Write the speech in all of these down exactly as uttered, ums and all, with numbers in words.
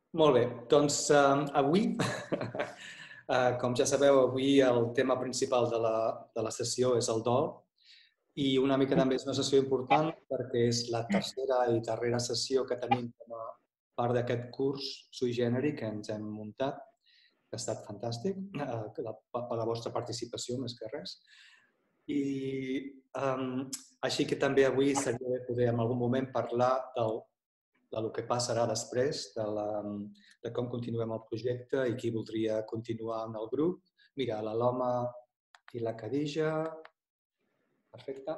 Molt bé, doncs uh, avui, uh, com ja sabeu, avui el tema principal de la, de la sessió és el dol i una mica també és una sessió important perquè és la tercera i darrera sessió que tenim com a part d'aquest curs sui generi que ens hem muntat, que ha estat fantàstic, uh, per la vostra participació més que res. I um, així que també avui seria bé poder en algun moment parlar del del que passarà després, de, la, de com continuem el projecte i qui voldria continuar en el grup. Mira, la Loma i la Khadija. Perfecte.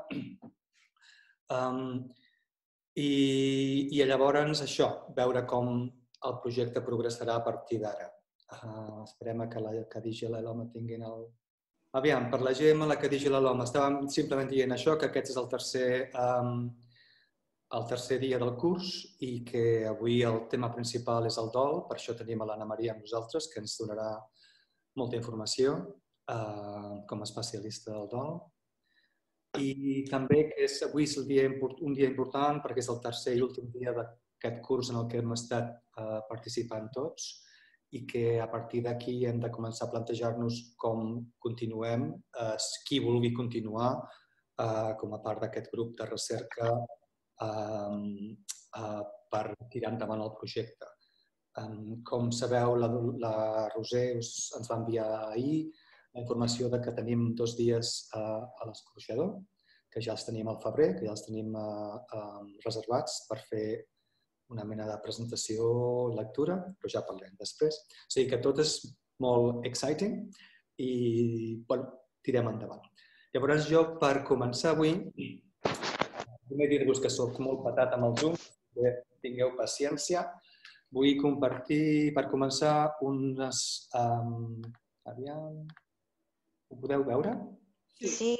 Um, i, I llavors això, veure com el projecte progressarà a partir d'ara. Uh, esperem que la Khadija i la Loma tinguin el... Aviam, per la Gemma, la Khadija i la Loma, estàvem simplement dient això, que aquest és el tercer... Um, el tercer dia del curs i que avui el tema principal és el dol, per això tenim a l'Anna Maria amb nosaltres, que ens donarà molta informació eh, com a especialista del dol. I també que és, avui és el dia, un dia important perquè és el tercer i últim dia d'aquest curs en el que hem estat eh, participant tots i que a partir d'aquí hem de començar a plantejar-nos com continuem, eh, qui vulgui continuar eh, com a part d'aquest grup de recerca Uh, uh, per tirar endavant el projecte. Um, com sabeu, la, la Roser us, ens va enviar ahir la informació de que tenim dos dies uh, a l'escorxador, que ja els tenim al febrer, que ja els tenim uh, uh, reservats per fer una mena de presentació i lectura, però ja parlem després. O sigui que tot és molt exciting i bueno, tirem endavant. Llavors jo, per començar avui, primer dir-vos que soc molt patat amb el Zoom, que tingueu paciència. Vull compartir, per començar, unes... Um, aviam... Ho podeu veure? Sí.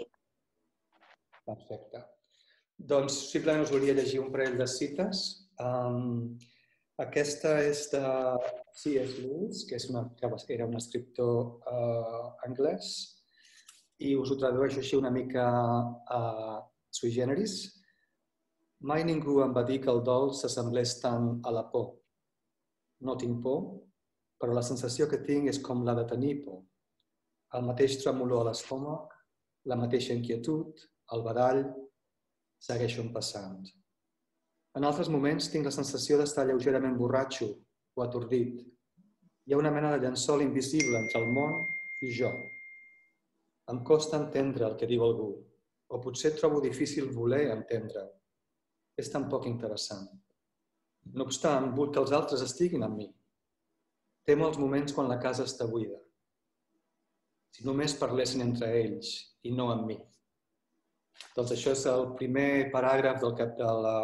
Perfecte. Doncs simplement us volia llegir un parell de cites. Um, aquesta és de C S Lewis, que és una, que era un escriptor uh, anglès, i us ho tradueixo així una mica uh, sui generis. Mai ningú em va dir que el dol s'assemblés tant a la por. No tinc por, però la sensació que tinc és com la de tenir por. El mateix tremolor a l'estómac, la mateixa inquietud, el badall, segueixen passant. En altres moments tinc la sensació d'estar lleugerament borratxo o atordit. Hi ha una mena de llençol invisible entre el món i jo. Em costa entendre el que diu algú, o potser trobo difícil voler entendre-ho. És tan poc interessant. No obstant, vull que els altres estiguin amb mi. Temo els moments quan la casa està buida. Si només parlessin entre ells i no amb mi. Doncs això és el primer paràgraf del cap de la,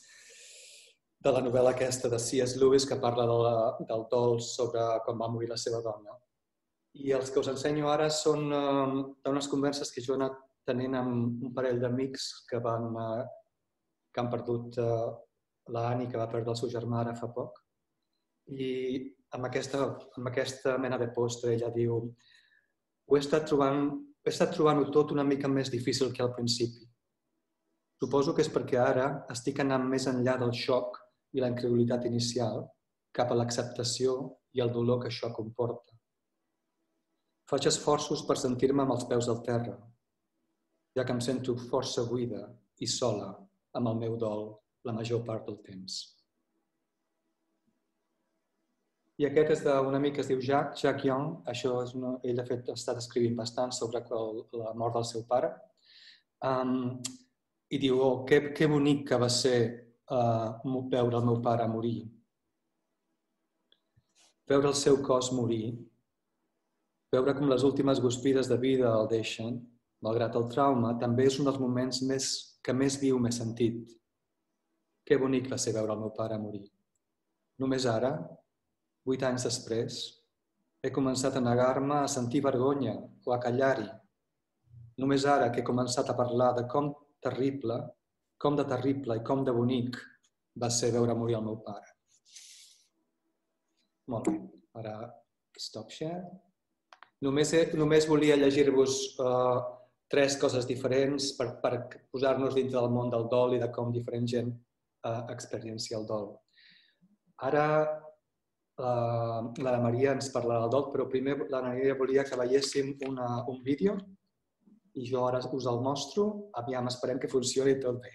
de la novel·la aquesta de C S Lewis que parla de la, del dol sobre quan va morir la seva dona. I els que us ensenyo ara són uh, d'unes converses que jo he anat tenint amb un parell d'amics que van... Uh, que han perdut uh, l'Anni, que va perdre el seu germà ara fa poc. I amb aquesta, amb aquesta mena de postre ella diu ho he estat trobant, he estat trobant-ho tot una mica més difícil que al principi. Suposo que és perquè ara estic anant més enllà del xoc i la incredulitat inicial cap a l'acceptació i el dolor que això comporta. Faig esforços per sentir-me amb els peus al terra, ja que em sento força buida i sola amb el meu dol la major part del temps. I aquest és d'un amic que es diu Jacques, Jacques Young. Això és una, ell, de fet, ha estat escrivint bastant sobre el, la mort del seu pare. Um, I diu, oh, que, que bonic que va ser uh, veure el meu pare morir. Veure el seu cos morir. Veure com les últimes guspides de vida el deixen, malgrat el trauma, també és un dels moments més que més viu m'he sentit. Que bonic va ser veure el meu pare morir. Només ara, vuit anys després, he començat a negar-me a sentir vergonya o a callar-hi. Només ara que he començat a parlar de com terrible, com de terrible i com de bonic va ser veure morir el meu pare. Molt bé, ara stop share. Només, només volia llegir-vos uh, tres coses diferents per, per posar-nos dintre del món del dol i de com diferent gent uh, experiencia el dol. Ara l'Anna Maria ens parlarà del doc, però primer l'Anna Maria volia que veiéssim un vídeo i jo ara us el mostro. Aviam, esperem que funcioni tot bé.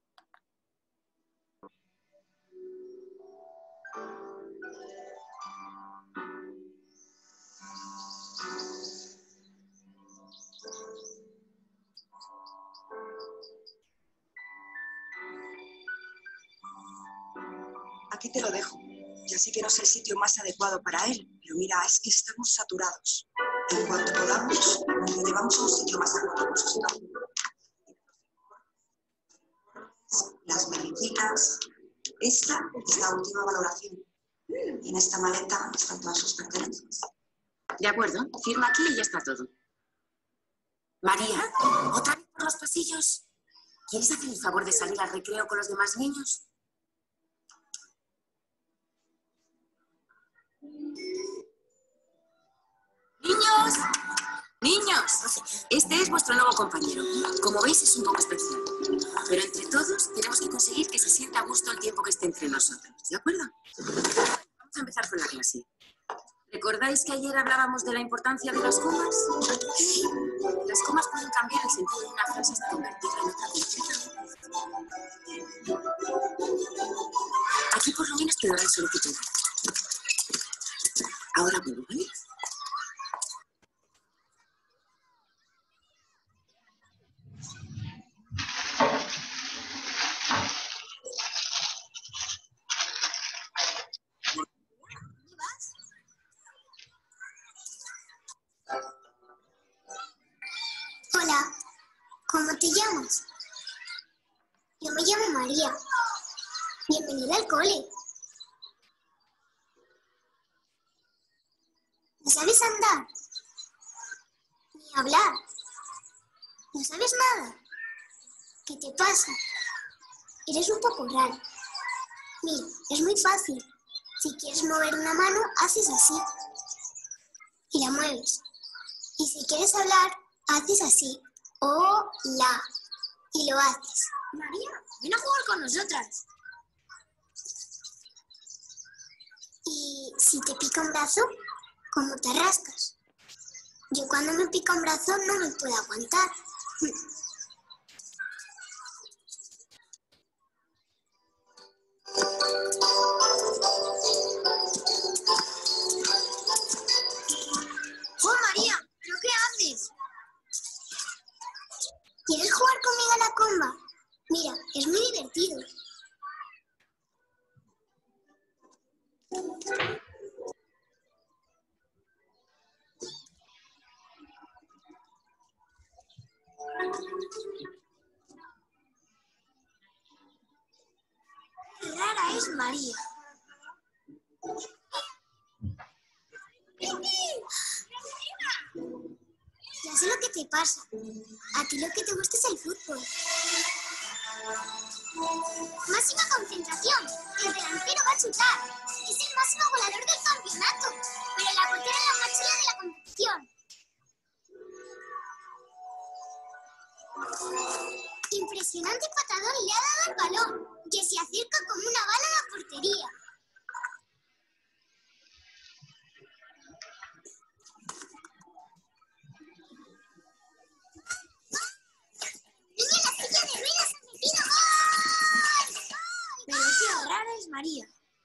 Aquí te lo dejo. Ya sé que no es el sitio más adecuado para él, pero mira, es que estamos saturados. En cuanto podamos, lo llevamos a un sitio más adecuado. Las medicinas. Esta es la última valoración. Y en esta maleta están todas sus pertenencias. De acuerdo, firma aquí y ya está todo. María, ¿otra vez por los pasillos? ¿Quieres hacer el favor de salir al recreo con los demás niños? ¡Niños! ¡Niños! Este es vuestro nuevo compañero. Como veis, es un poco especial. Pero entre todos tenemos que conseguir que se sienta a gusto el tiempo que esté entre nosotros. ¿De acuerdo? Vamos a empezar con la clase. ¿Recordáis que ayer hablábamos de la importancia de las comas? Las comas pueden cambiar el sentido de una frase hasta convertirla en otra completa. Aquí por lo menos quedará el solicitud. Ahora vuelvo, ¿vale? Hola, ¿cómo te llamas? Yo me llamo María. Bienvenida al cole. ¿No sabes andar? Ni hablar. ¿No sabes nada? ¿Qué te pasa? Eres un poco raro. Mira, es muy fácil. Si quieres mover una mano, haces así. Y la mueves. Y si quieres hablar, haces así. Hola. Y lo haces. María, ven a jugar con nosotras. Y si te pica un brazo, ¿cómo te rascas? Yo cuando me pica un brazo no me puedo aguantar. ¡Oh, María! ¿Pero qué haces? ¿Quieres jugar conmigo a la comba? Mira, es muy divertido. Qué rara es María. Ya sé lo que te pasa. A ti lo que te gusta es el fútbol. Máxima concentración. El delantero va a chutar. Es el máximo goleador del campeonato. Pero la portera es la más chula de la competición. Impresionante patadón le ha dado al balón, que se acerca como una bala a la portería. ¡Niña, la silla de ruedas ha metido gol! ¡Gol! Pero qué rara es María.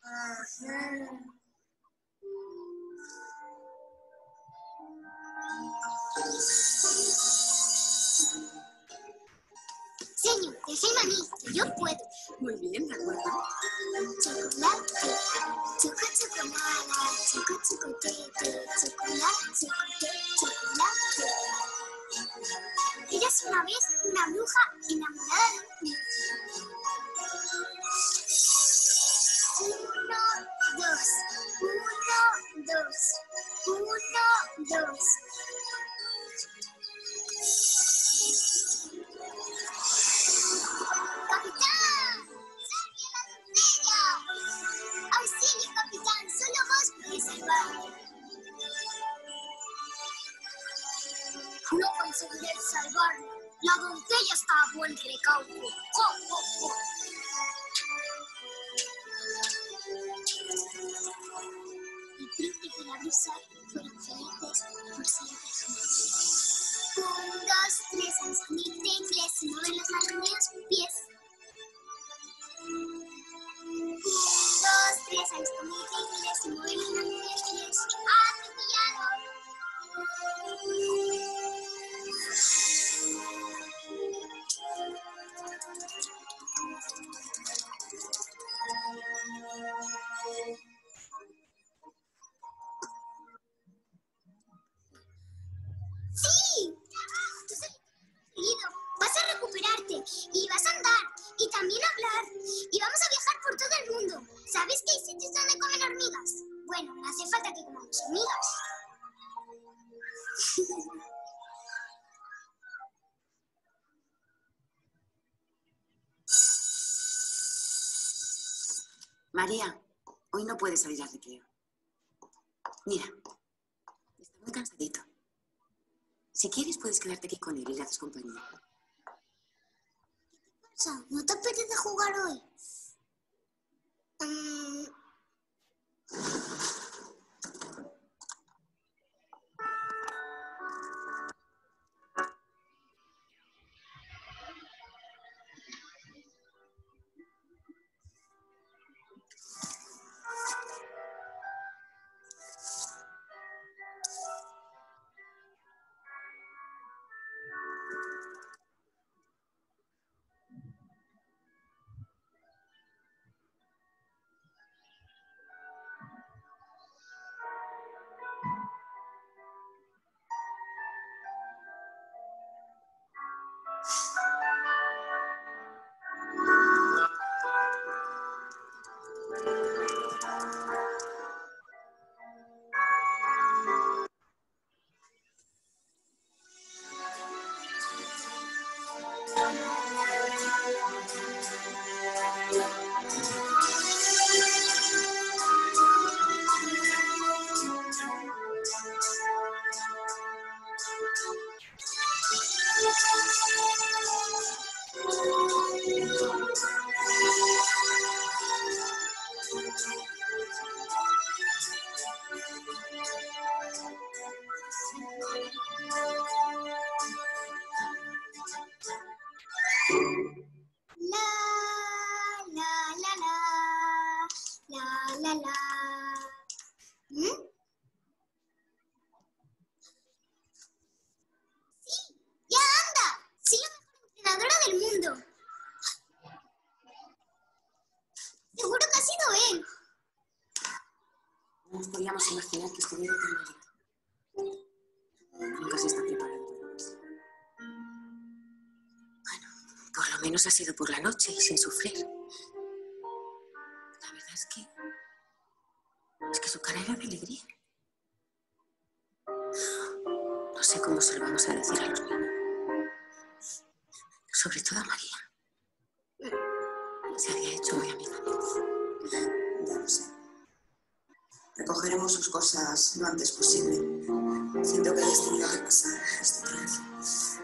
Señor, déjeme a mí, que yo puedo. Muy bien, de acuerdo. Chocolate, choco, chocolate, choco, chocotete, chocolate, chocolate, chocolate. Eras una vez una bruja enamorada de un príncipe. Uno, dos, uno, dos, uno, dos. ¡Capitán! ¡Salve a la doncella! ¡Auxilio, capitán! ¡Solo vos podés salvarme! No conseguiré salvarla. La doncella está a buen recaudo. ¡Oh, oh, oh! Rosa fueron felices por siempre jamás. Un, dos, tres, al escondite inglés y mueven las manos ni los pies. Un, dos, tres, al escondite inglés y mueven las manos ni los pies. ¡Atropellado! ¡Sí! Tú has conseguido. Vas a recuperarte y vas a andar y también hablar y vamos a viajar por todo el mundo. ¿Sabes que hay sitios donde comen hormigas? Bueno, no hace falta que comamos hormigas. María, hoy no puedes salir al recreo. Mira, está muy cansadito. Si quieres, puedes quedarte aquí con él y le haces compañía. ¿Qué pasa? ¿No te apetece jugar hoy? Mm. La, la. ¿Mm? Sí, ya anda. Soy la mejor entrenadora del mundo. Seguro que ha sido él. No nos podíamos imaginar que estuviera tan mal. Nunca se está preparado para eso. Bueno, por lo menos ha sido por la noche y sin sufrir. La verdad es que... Es que su cara era de alegría. No sé cómo se lo vamos a decir a los niños. Sobre todo a María. Se había hecho muy amiga de... Ya lo sé. Recogeremos sus cosas lo antes posible. Siento que hayas tenido que pasar esto otra vez.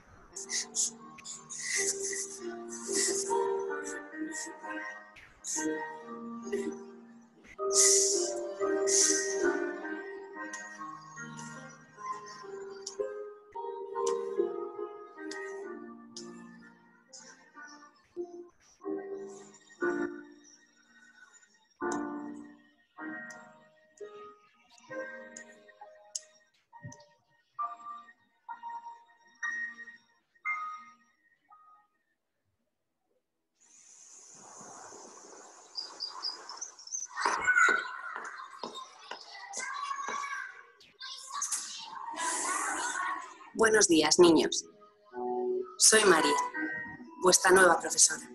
Buenos días, niños. Soy María, vuestra nueva profesora.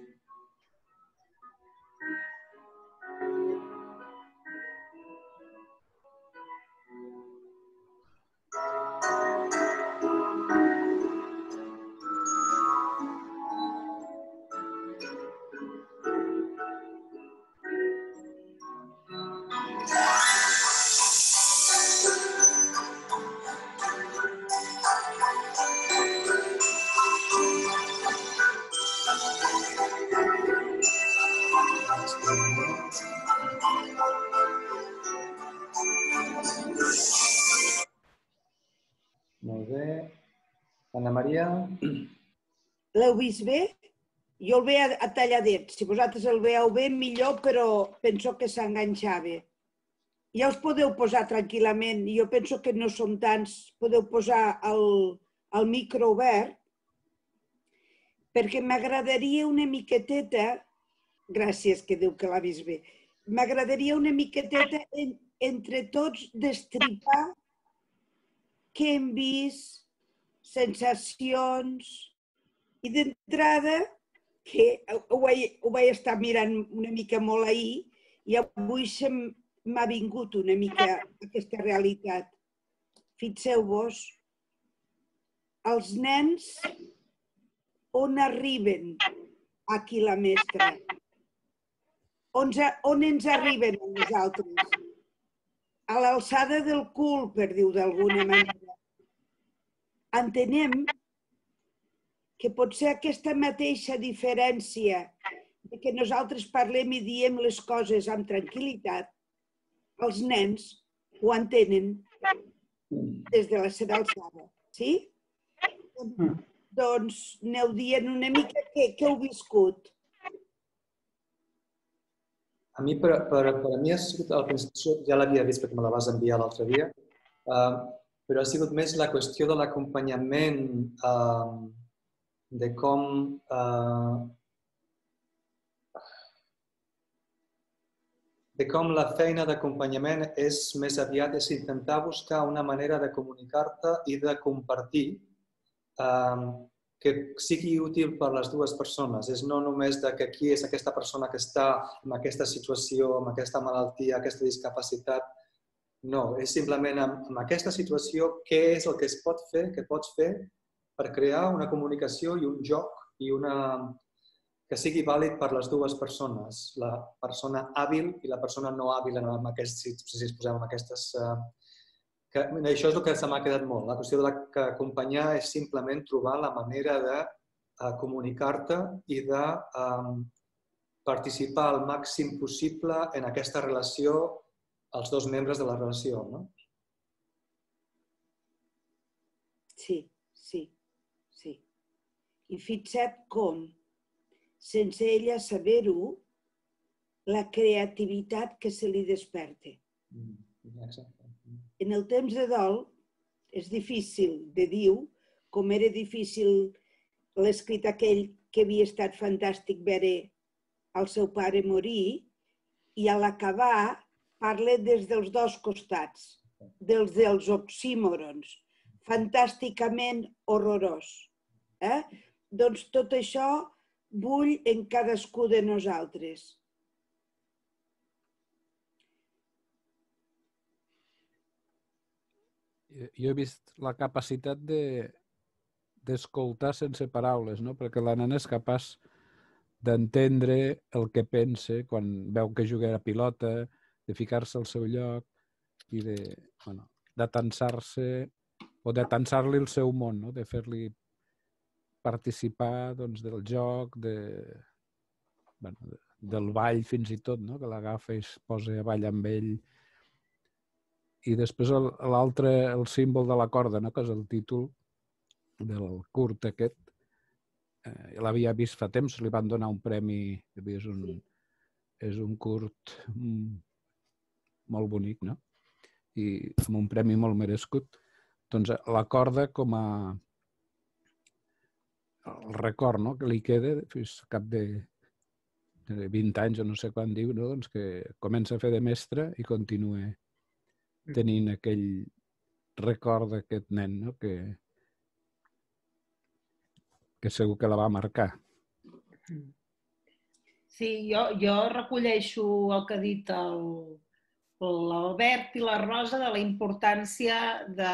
Molt bé. Anna Maria? L'heu vist bé? Jo el veia a talladet. Si vosaltres el veieu bé, millor, però penso que s'enganxava. Ja us podeu posar tranquil·lament. Jo penso que no som tants. Podeu posar el, el micro obert, perquè m'agradaria una miqueteta, gràcies que diu que l'ha vist bé, m'agradaria una miqueteta en, entre tots destripar què hem vist, sensacions, i d'entrada, que ho vaig, ho vaig estar mirant una mica molt ahir, i avui m'ha vingut una mica aquesta realitat. Fixeu-vos, els nens on arriben aquí la mestra? On, on ens arriben a nosaltres? A l'alçada del cul, per dir-ho d'alguna manera. Entenem que potser aquesta mateixa diferència de que nosaltres parlem i diem les coses amb tranquil·litat, els nens ho entenen des de la seva alçada. Sí? Doncs aneu dient una mica què heu viscut. A mi, per, per, per a mi, ha sigut, al principi, ja l'havia vist perquè me la vas enviar l'altre dia, uh, però ha sigut més la qüestió de l'acompanyament, uh, de com uh, de com la feina d'acompanyament és més aviat és intentar buscar una manera de comunicar-te i de compartir uh, que sigui útil per les dues persones. És no només de que qui és aquesta persona que està en aquesta situació, amb aquesta malaltia, aquesta discapacitat. No, és simplement en aquesta situació què és el que es pot fer, què pots fer per crear una comunicació i un joc i una que sigui vàlid per les dues persones, la persona hàbil i la persona no hàbil en aquest, si ens posem en aquestes... Que, això és el que se m'ha quedat molt. La qüestió de que acompanyar és simplement trobar la manera de uh, comunicar-te i de um, participar al màxim possible en aquesta relació els dos membres de la relació, no? Sí, sí, sí. I fixa't com, sense ella saber-ho, la creativitat que se li desperta. Exacte. En el temps de dol és difícil de dir, com era difícil l'escrit aquell que havia estat fantàstic veure el seu pare morir, i a l'acabar parla des dels dos costats, dels dels oxímorons, fantàsticament horrorós. Eh? Doncs tot això vull en cadascú de nosaltres. Jo he vist la capacitat d'escoltar sense paraules, no? Perquè la nena és capaç d'entendre el que pensa quan veu que juga a pilota, de ficar-se al seu lloc i de, bueno, d'atansar-se o d'atansar-li el seu món, no? De fer-li participar doncs, del joc, de, bueno, del ball fins i tot, no? Que l'agafa i es posa a ballar amb ell. I després l'altre, el símbol de la corda, no? Que és el títol del curt aquest. Eh, l'havia vist fa temps, li van donar un premi, és un, és un curt molt bonic, no? I amb un premi molt merescut. Doncs la corda com a el record, no? Que li queda fins a cap de, de vint anys o no sé quan diu, no? Doncs que comença a fer de mestre i continua tenint aquell record d'aquest nen, no? que, que segur que la va marcar. Sí, jo, jo recolleixo el que ha dit l'Albert i la Rosa de la importància de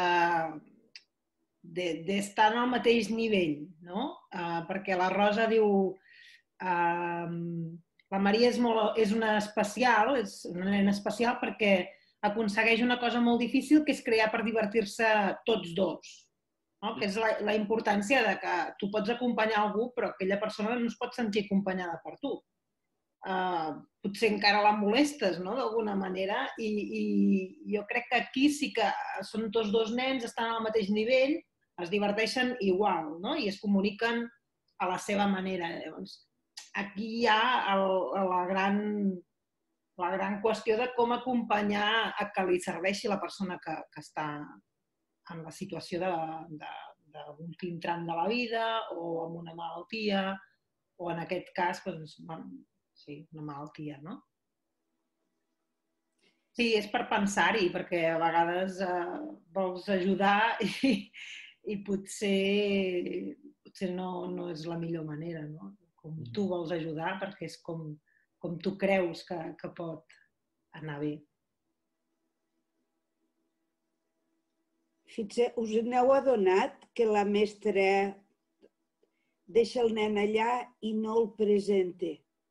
d'estar en el mateix nivell, no? Uh, perquè la Rosa diu uh, la Maria és, molt, és una especial, és una nena especial perquè aconsegueix una cosa molt difícil, que és crear per divertir-se tots dos. No? Que és la, la importància de que tu pots acompanyar algú, però aquella persona no es pot sentir acompanyada per tu. eh, potser encara la molestes, no?, d'alguna manera, i, i jo crec que aquí sí que són tots dos nens, estan al mateix nivell, es diverteixen igual, no?, i es comuniquen a la seva manera. Llavors, aquí hi ha el, la, gran, la gran qüestió de com acompanyar a que li serveixi la persona que, que està en la situació d'últim tram de la vida o amb una malaltia, o en aquest cas, doncs, bueno, sí, una malaltia, no? Sí, és per pensar-hi, perquè a vegades eh, vols ajudar i, i potser, potser no, no és la millor manera, no? Com tu vols ajudar, perquè és com, com tu creus que, que pot anar bé. Fixeu, us n'heu adonat que la mestra deixa el nen allà i no el presenta?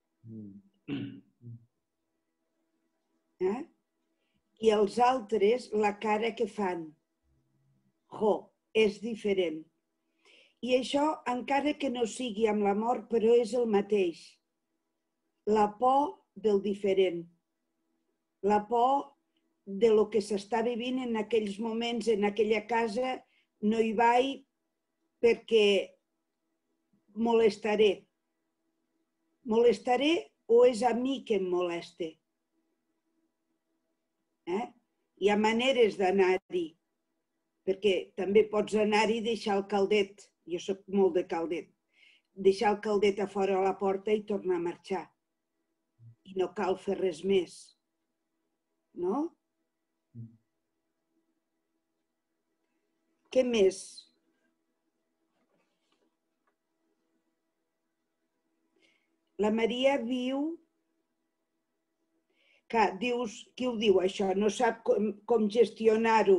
Eh? I els altres, la cara que fan. Jo, és diferent. I això, encara que no sigui amb la mort, però és el mateix. La por del diferent. La por de lo que s'està vivint en aquells moments, en aquella casa, no hi vaig perquè molestaré. Molestaré o és a mi que em moleste? Eh? Hi ha maneres d'anar-hi, perquè també pots anar-hi i deixar el caldet. Jo soc molt de caldet. Deixar el caldet a fora a la porta i tornar a marxar. I no cal fer res més. No? Què més? La Maria viu... Que dius, qui ho diu això? No sap com, com gestionar-ho.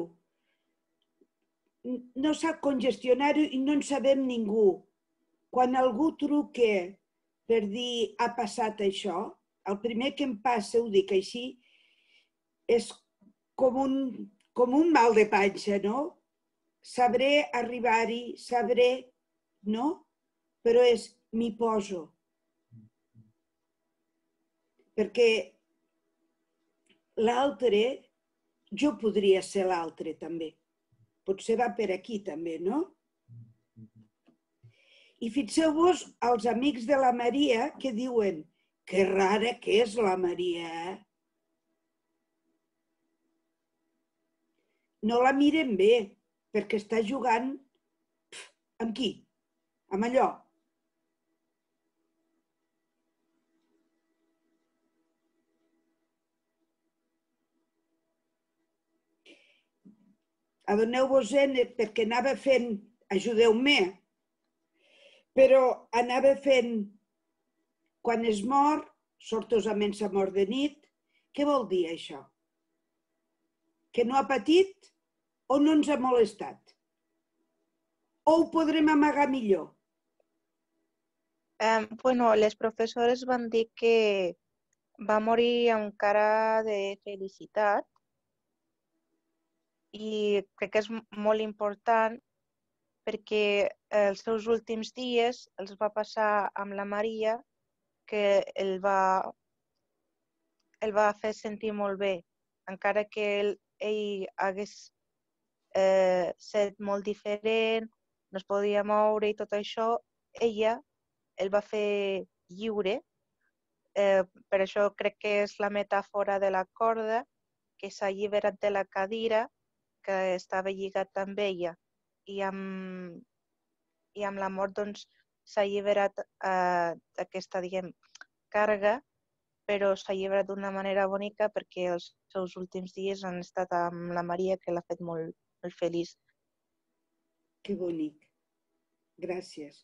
No sap com gestionar-ho i no en sabem ningú. Quan algú truca per dir ha passat això, el primer que em passa, ho dic així, és com un, com un mal de panxa, no? Sabré arribar-hi, sabré, no? Però és, m'hi poso. Perquè l'altre, jo podria ser l'altre també. Potser va per aquí també, no? I fixeu-vos els amics de la Maria que diuen que rara que és la Maria, eh? No la miren bé, perquè està jugant amb qui? Amb allò. Adoneu-vos-en perquè anava fent, ajudeu-me, però anava fent, quan es mor, sortosament s'ha mort de nit, què vol dir això? Que no ha patit o no ens ha molestat? O ho podrem amagar millor? Eh, bueno, les professores van dir que va morir amb cara de felicitat i crec que és molt important perquè els seus últims dies els va passar amb la Maria, que el va, el va fer sentir molt bé. Encara que ell, ell hagués eh, set molt diferent, no es podia moure i tot això, ella el va fer lliure. Eh, per això crec que és la metàfora de la corda, que s'ha alliberat de la cadira, que estava lligat amb ella. I amb, i amb la mort doncs, s'ha alliberat eh, d'aquesta, diguem, càrrega, però s'ha alliberat d'una manera bonica perquè els seus últims dies han estat amb la Maria, que l'ha fet molt, molt feliç. Que bonic. Gràcies.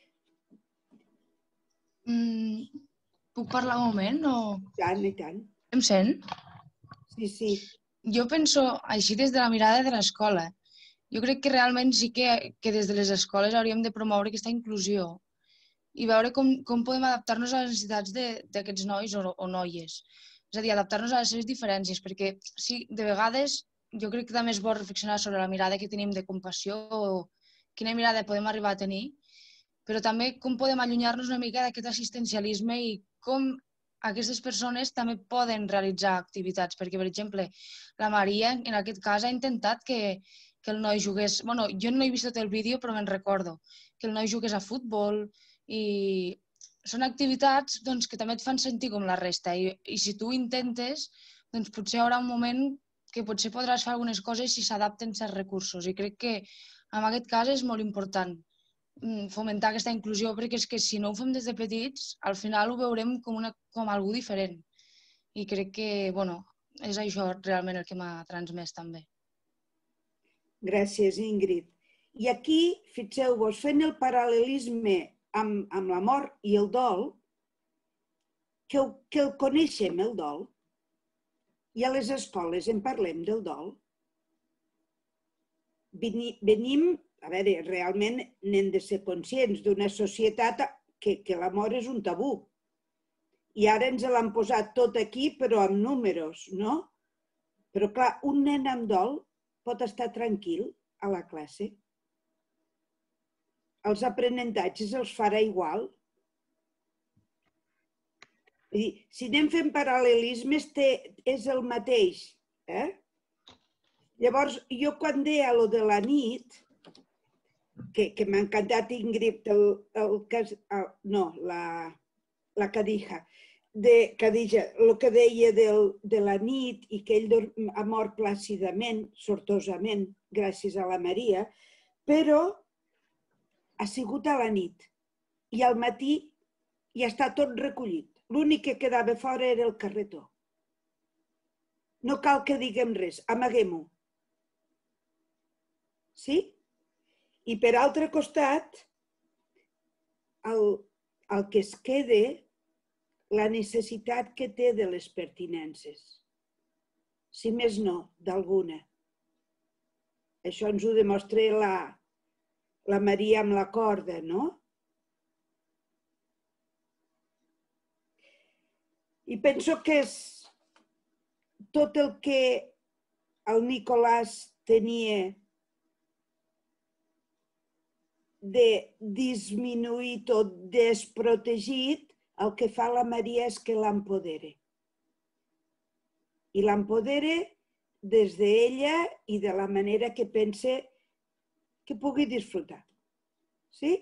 Mm, puc parlar un moment? O... I tant, i tant. Em sent? Sí, sí. Jo penso així des de la mirada de l'escola. Jo crec que realment sí que, que des de les escoles hauríem de promoure aquesta inclusió i veure com, com podem adaptar-nos a les necessitats d'aquests nois o, o noies. És a dir, adaptar-nos a les seves diferències, perquè sí, de vegades jo crec que també és bo reflexionar sobre la mirada que tenim de compassió o quina mirada podem arribar a tenir, però també com podem allunyar-nos una mica d'aquest assistencialisme i com aquestes persones també poden realitzar activitats, perquè, per exemple, la Maria, en aquest cas, ha intentat que, que el noi jugués... Bueno, jo no he vist tot el vídeo, però me'n recordo, que el noi jugués a futbol i són activitats doncs, que també et fan sentir com la resta i, i si tu ho intentes, doncs potser hi haurà un moment que potser podràs fer algunes coses si s'adapten certs recursos i crec que en aquest cas és molt important fomentar aquesta inclusió perquè és que si no ho fem des de petits, al final ho veurem com, una, com algú diferent. I crec que, bueno, és això realment el que m'ha transmès també. Gràcies, Ingrid. I aquí, fixeu-vos, fent el paral·lelisme amb, amb la mort i el dol, que, que el coneixem, el dol, i a les escoles en parlem del dol. Venim, a veure, realment n'hem de ser conscients d'una societat que, que la mort és un tabú. I ara ens l'han posat tot aquí, però amb números, no? Però clar, un nen amb dol pot estar tranquil a la classe. Els aprenentatges els farà igual. Vull dir, si anem fent paral·lelismes, és el mateix. Eh? Llavors, jo quan deia allò de la nit, que, que m'ha encantat, Ingrid, el, el, el, no, la, la Khadija, de Khadija, el que deia del, de la nit i que ell ha mort plàcidament, sortosament, gràcies a la Maria, però ha sigut a la nit i al matí ja està tot recollit. L'únic que quedava fora era el carretó. No cal que diguem res, amaguem-ho. Sí? I per altre costat, el, el que es queda, la necessitat que té de les pertinences. Si més no, d'alguna. Això ens ho demostra la, la Maria amb la corda, no? I penso que és tot el que el Nicolàs tenia de disminuït o desprotegit, el que fa la Maria és que l'empodera. I l'empodera des d'ella i de la manera que pense que pugui disfrutar. Sí?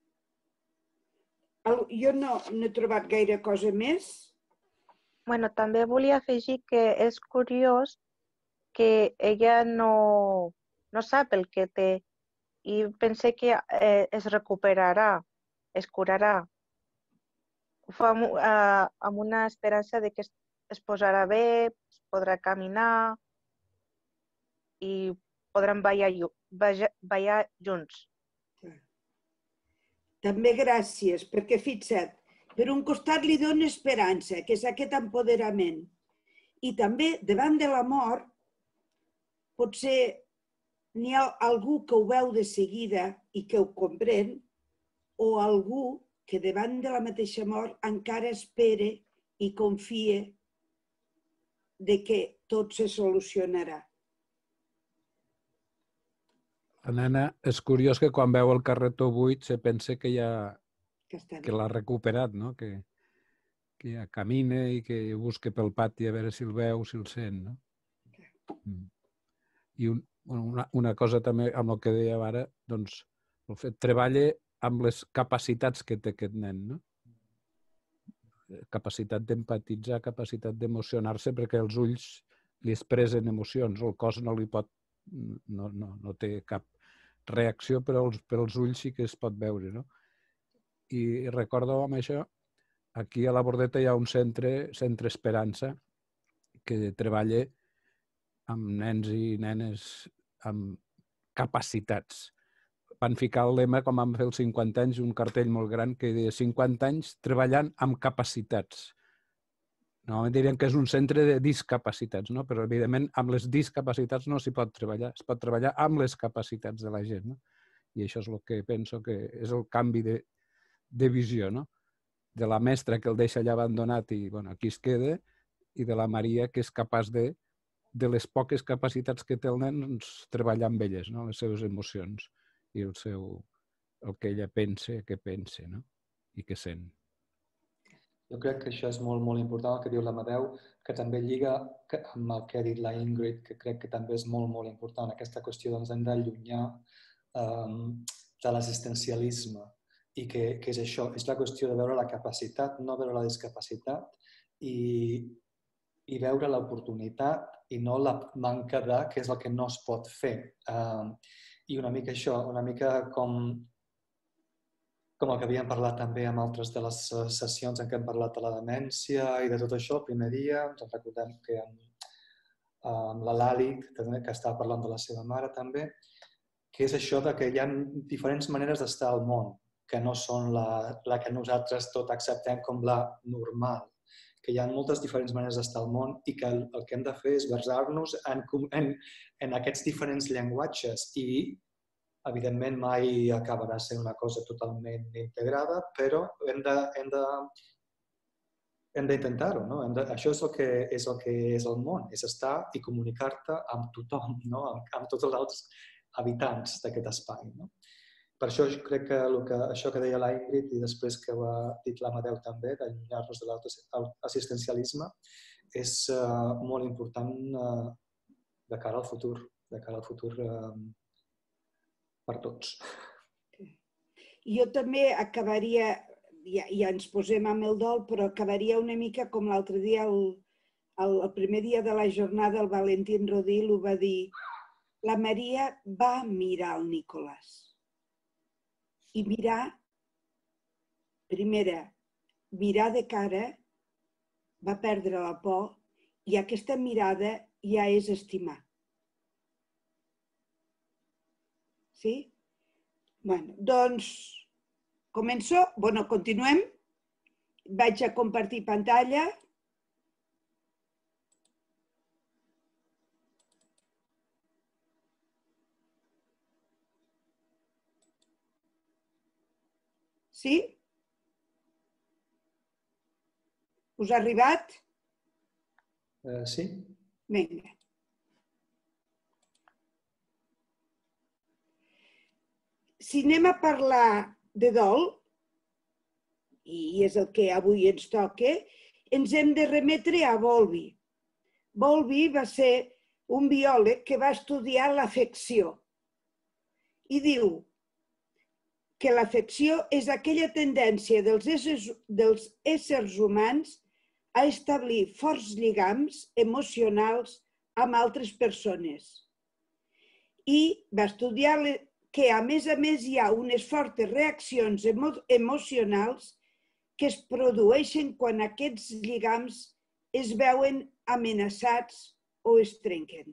Jo no, no he trobat gaire cosa més. Bueno, també volia afegir que és curiós que ella no, no sap el que té i pensa que eh, es recuperarà, es curarà. Ho fa amb, eh, amb una esperança de que es, es posarà bé, es podrà caminar i podran ballar, ballar junts. També gràcies, perquè fixa't, per un costat li dona esperança, que és aquest empoderament. I també, davant de la mort, potser n'hi ha algú que ho veu de seguida i que ho comprèn, o algú que davant de la mateixa mort encara espera i confia de que tot se solucionarà. La nena, és curiós que quan veu el carretó buit se pensa que ja que l'ha recuperat, no? Que, que ja camina i que busca pel pati a veure si el veu, si el sent, no? I un, una, una cosa també amb el que deia ara, doncs, el fet treballa amb les capacitats que té aquest nen, no? Capacitat d'empatitzar, capacitat d'emocionar-se, perquè els ulls li expressen emocions, el cos no li pot, no, no, no té cap reacció, però els, per els ulls sí que es pot veure, no? I recordo amb això, aquí a la Bordeta hi ha un centre, Centre Esperança, que treballa amb nens i nenes amb capacitats. Van ficar el lema, com vam fer els cinquanta anys, un cartell molt gran que deia cinquanta anys treballant amb capacitats. Normalment dirien que és un centre de discapacitats, no? Però evidentment amb les discapacitats no s'hi pot treballar, es pot treballar amb les capacitats de la gent, no? I això és el que penso que és el canvi de, de visió, no? De la mestra que el deixa allà abandonat i bueno, aquí es queda, i de la Maria que és capaç de, de les poques capacitats que té el nen, doncs, treballar amb elles, no? Les seves emocions i el, seu, el que ella pensa, que pensa, no? I que sent. Jo crec que això és molt, molt important, el que diu l'Amadeu, que també lliga amb el que ha dit la Ingrid, que crec que també és molt, molt important. Aquesta qüestió doncs, hem d'allunyar um, de l'assistencialisme. I que, que és això, és la qüestió de veure la capacitat, no veure la discapacitat, i, i veure l'oportunitat i no la manca de, que és el que no es pot fer. Um, I una mica això, una mica com... com el que havíem parlat també amb altres de les sessions en què hem parlat de la demència i de tot això, el primer dia, ens recordem que amb, amb la Lali, que estava parlant de la seva mare també, que és això de que hi ha diferents maneres d'estar al món, que no són la, la que nosaltres tot acceptem com la normal, que hi ha moltes diferents maneres d'estar al món i que el, el que hem de fer és basar-nos en, en, en aquests diferents llenguatges i evidentment mai acabarà sent una cosa totalment integrada, però hem de, hem de, hem d'intentar-ho, no? Hem de, això és el, que, és el que és el món, és estar i comunicar-te amb tothom, no? amb, amb tots els altres habitants d'aquest espai. No? Per això crec que, el que això que deia la Ingrid i després que ho ha dit l'Amadeu també, d'allunyar-nos de l'assistencialisme, és uh, molt important uh, de cara al futur, de cara al futur uh, per tots. Jo també acabaria, ja, ja ens posem amb el dol, però acabaria una mica com l'altre dia, el, el, el primer dia de la jornada, el Valentín Rodil ho va dir, la Maria va mirar el Nicolàs. I mirar, primera, mirar de cara, va perdre la por, i aquesta mirada ja és estimar. Sí? Bueno, doncs, començo. Bueno, continuem. Vaig a compartir pantalla. Sí? Us ha arribat? Uh, sí. Vinga. Si anem a parlar de dol, i és el que avui ens toca, ens hem de remetre a Bowlby. Bowlby va ser un biòleg que va estudiar l'afecció i diu que l'afecció és aquella tendència dels éssers, dels éssers humans a establir forts lligams emocionals amb altres persones. I va estudiar que, a més a més, hi ha unes fortes reaccions emo emocionals que es produeixen quan aquests lligams es veuen amenaçats o es trenquen.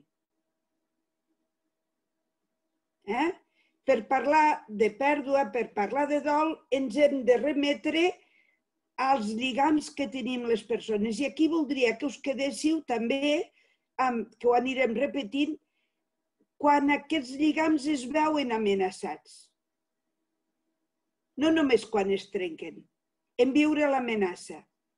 Eh? Per parlar de pèrdua, per parlar de dol, ens hem de remetre als lligams que tenim les persones. I aquí voldria que us quedéssiu també, que ho anirem repetint, quan aquests lligams es veuen amenaçats. No només quan es trenquen, en viure l'amenaça.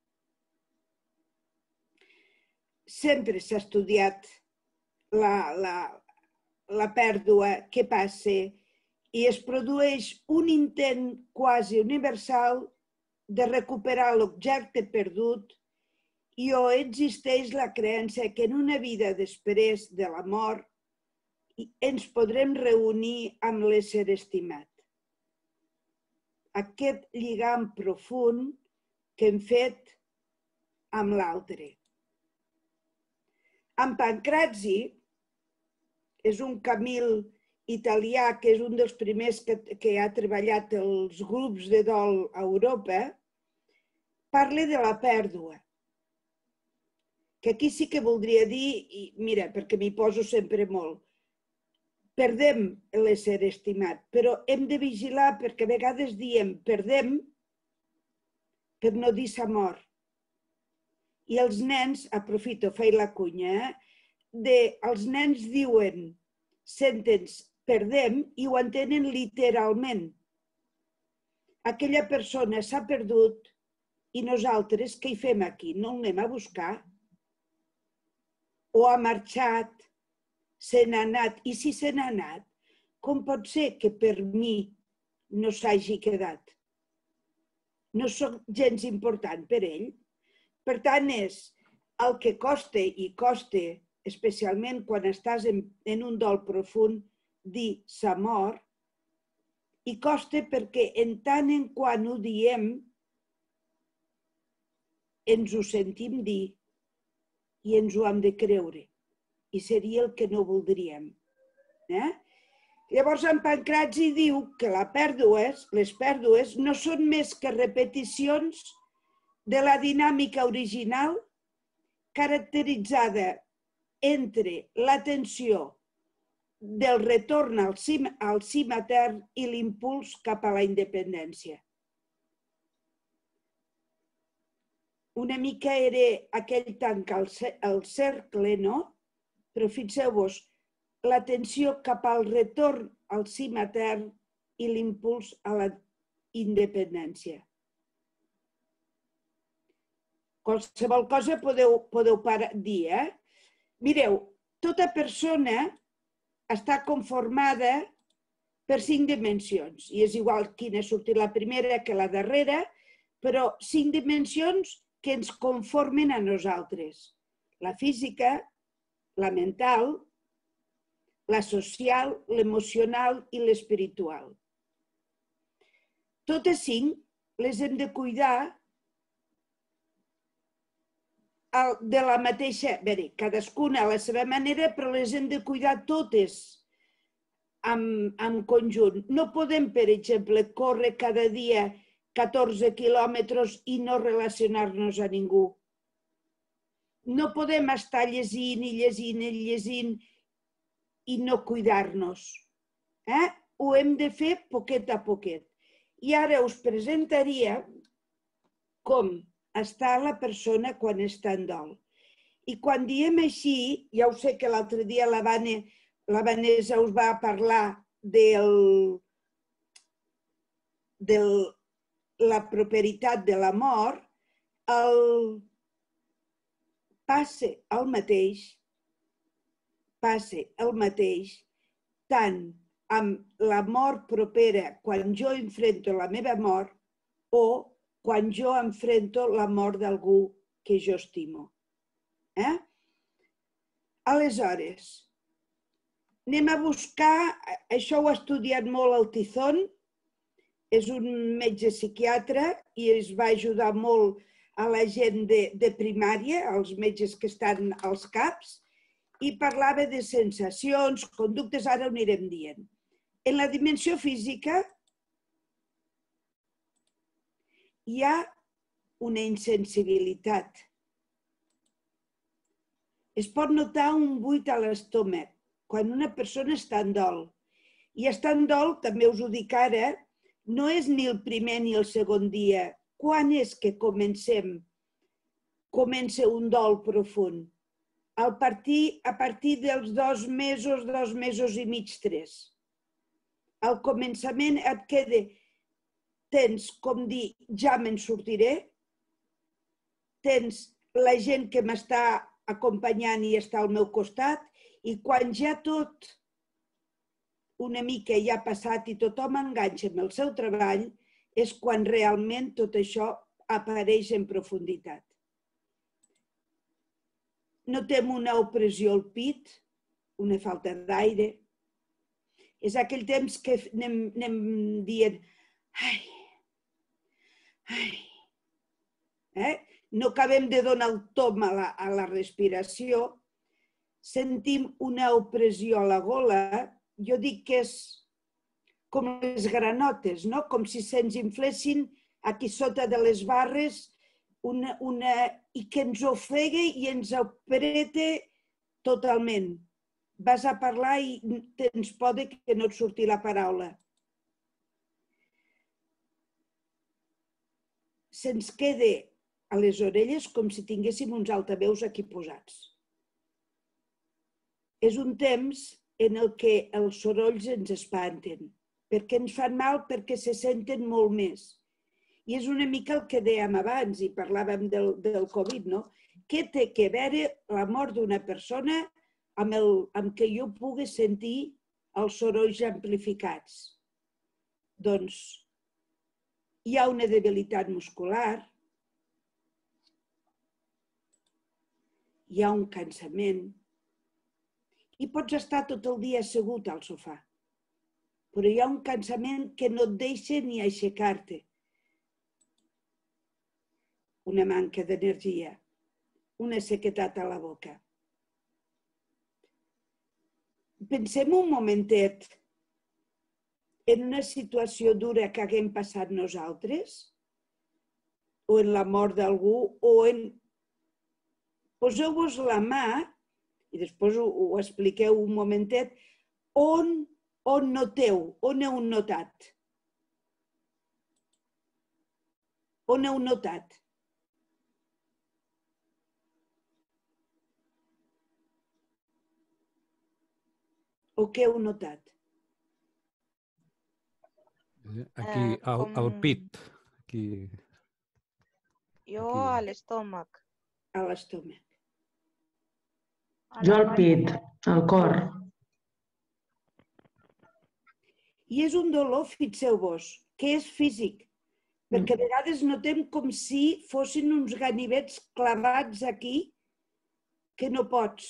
Sempre s'ha estudiat la, la, la pèrdua que passa i es produeix un intent quasi universal de recuperar l'objecte perdut i o existeix la creença que en una vida després de la mort ens podrem reunir amb l'ésser estimat. Aquest lligam profund que hem fet amb l'altre. En Pancrazzi és un Camil italià que és un dels primers que, que ha treballat els grups de dol a Europa, parla de la pèrdua. Que aquí sí que voldria dir, i mira, perquè m'hi poso sempre molt, perdem l'ésser estimat, però hem de vigilar perquè a vegades diem perdem per no dir s'ha mort. I els nens, aprofito, faig la cunya, de, els nens diuen, senten perdem i ho entenen literalment. Aquella persona s'ha perdut i nosaltres què hi fem aquí? No el anem a buscar? O ha marxat? Se n'ha anat, i si se n'ha anat, com pot ser que per mi no s'hagi quedat? no sóc gens important per ell. Per tant, és el que costa i costa, especialment quan estàs en, en un dol profund, dir s'ha mort, i costa perquè en tant en quan ho diem, ens ho sentim dir i ens ho hem de creure. I seria el que no voldríem. Eh? Llavors, en Pancrazi diu que la pèrdues, les pèrdues no són més que repeticions de la dinàmica original caracteritzada entre la tensió del retorn al cim, al cim etern i l'impuls cap a la independència. Una mica era aquell tanca el cercle, no? Però fixeu-vos, la tensió cap al retorn al cim etern i l'impuls a la independència. Qualsevol cosa podeu, podeu dir, eh? Mireu, tota persona està conformada per cinc dimensions, i és igual quina ha sortit la primera que la darrera, però cinc dimensions que ens conformen a nosaltres. La física, la mental, la social, l'emocional i l'espiritual. Totes cinc les hem de cuidar de la mateixa, bé, cadascuna a la seva manera, però les hem de cuidar totes en, en conjunt. No podem, per exemple, córrer cada dia catorze quilòmetres i no relacionar-nos a ningú. No podem estar llegint i llegint i llegint i no cuidar-nos. Eh? Ho hem de fer poquet a poquet. I ara us presentaria com està la persona quan està en dol. I quan diem així, ja ho sé que l'altre dia la Vanessa us va parlar del, de la properitat de la mort, el passe el mateix, passe el mateix, tant amb la mort propera quan jo enfrento la meva mort o quan jo enfrento la mort d'algú que jo estimo. Eh? Aleshores, anem a buscar, això ho ha estudiat molt el Tizón, és un metge psiquiatre i es va ajudar molt a la gent de, de primària, als metges que estan als CAPs, i parlava de sensacions, conductes, ara ho anirem dient. En la dimensió física hi ha una insensibilitat. Es pot notar un buit a l'estómac quan una persona està en dol. I està en dol, també us ho dic ara, no és ni el primer ni el segon dia. Quan és que comencem? Comença un dol profund. A partir, a partir dels dos mesos, dos mesos i mig, tres. Al començament et queda, tens com dir, ja me'n sortiré, tens la gent que m'està acompanyant i està al meu costat, i quan ja tot una mica ja ha passat i tothom enganxa amb el seu treball, és quan realment tot això apareix en profunditat. Notem una opressió al pit, una falta d'aire. És aquell temps que anem, anem dient ai, ai, eh? No acabem de donar el tom a la, a la respiració, sentim una opressió a la gola, jo dic que és com les granotes, no? Com si se'ns inflessin aquí sota de les barres una, una, i que ens ofega i ens apreta totalment. Vas a parlar i tens por que no et surti la paraula. Se'ns queda a les orelles com si tinguéssim uns altaveus aquí posats. És un temps en el que els sorolls ens espanten, perquè ens fan mal, perquè se senten molt més. I és una mica el que dèiem abans, i parlàvem del, del Covid, no? Què té que veure la mort d'una persona amb, el, amb que jo pugui sentir els sorolls amplificats? Doncs hi ha una debilitat muscular, hi ha un cansament, i pots estar tot el dia assegut al sofà, però hi ha un cansament que no et deixa ni aixecar-te. Una manca d'energia, una sequedat a la boca. Pensem un momentet en una situació dura que haguem passat nosaltres, o en la mort d'algú, o en... Poseu-vos la mà, i després ho, ho expliqueu un momentet, on, on noteu, on heu notat. On heu notat. O què heu notat? Aquí, al, al pit. Aquí. Jo Aquí. a l'estómac. A l'estómac. Jo al pit, al cor. I és un dolor, fixeu-vos, que és físic, perquè a vegades notem com si fossin uns ganivets clavats aquí que no pots.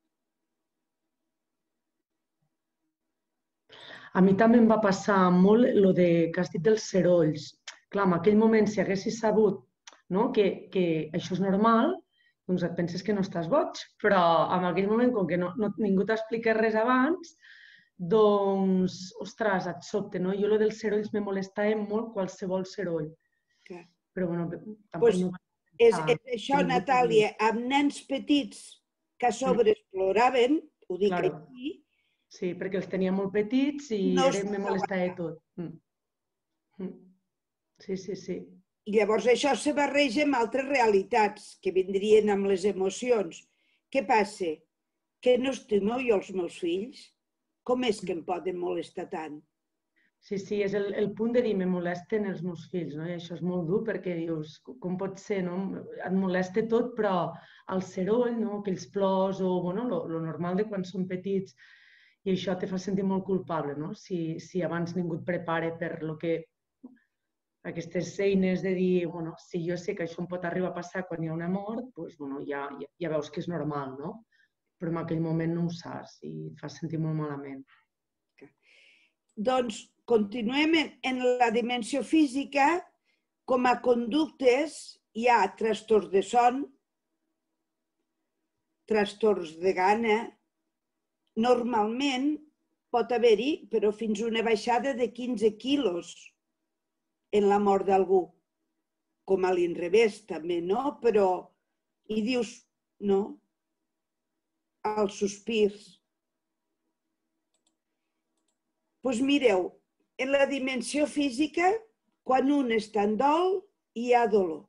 A mi també em va passar molt el de, que has dit dels serolls. Clar, en aquell moment, si haguessis sabut, no, que, que això és normal, doncs et penses que no estàs boig, però en aquell moment, com que no, no, ningú t'explica res abans, doncs, ostres, et sobte, no? Jo, lo dels serolls me molestava molt qualsevol seroll. Clar. Però, bueno, tampoc Pues no vaig és, pensar... és això, Natàlia, amb nens petits que a sobre ploraven, ho dic Claro. aquí, Sí, perquè els tenia molt petits i no era, es me pot molestava aguantar. tot. Mm. Mm. Sí, sí, sí. I llavors això se barreja amb altres realitats que vindrien amb les emocions. Què passa? Que no estimeu jo els meus fills? Com és que em poden molestar tant? Sí, sí, és el, el punt de dir me molesten els meus fills, no? I això és molt dur perquè dius, com pot ser, no? Et molesta tot, però el seroll, no? Aquells plors o, bueno, lo, lo normal de quan són petits, i això te fa sentir molt culpable, no? Si, si abans ningú et prepara per lo que... aquestes eines de dir, bueno, si jo sé que això em pot arribar a passar quan hi ha una mort, doncs, bueno, ja, ja, ja veus que és normal, no? Però en aquell moment no ho saps i et fa sentir molt malament. Doncs continuem en, en la dimensió física. Com a conductes hi ha trastorns de son, trastorns de gana. Normalment pot haver-hi, però fins una baixada de quinze quilos en la mort d'algú. Com a l'inrevés també, no? Però, i dius, no? Els sospirs. Doncs mireu, en la dimensió física, quan un està en dol, hi ha dolor.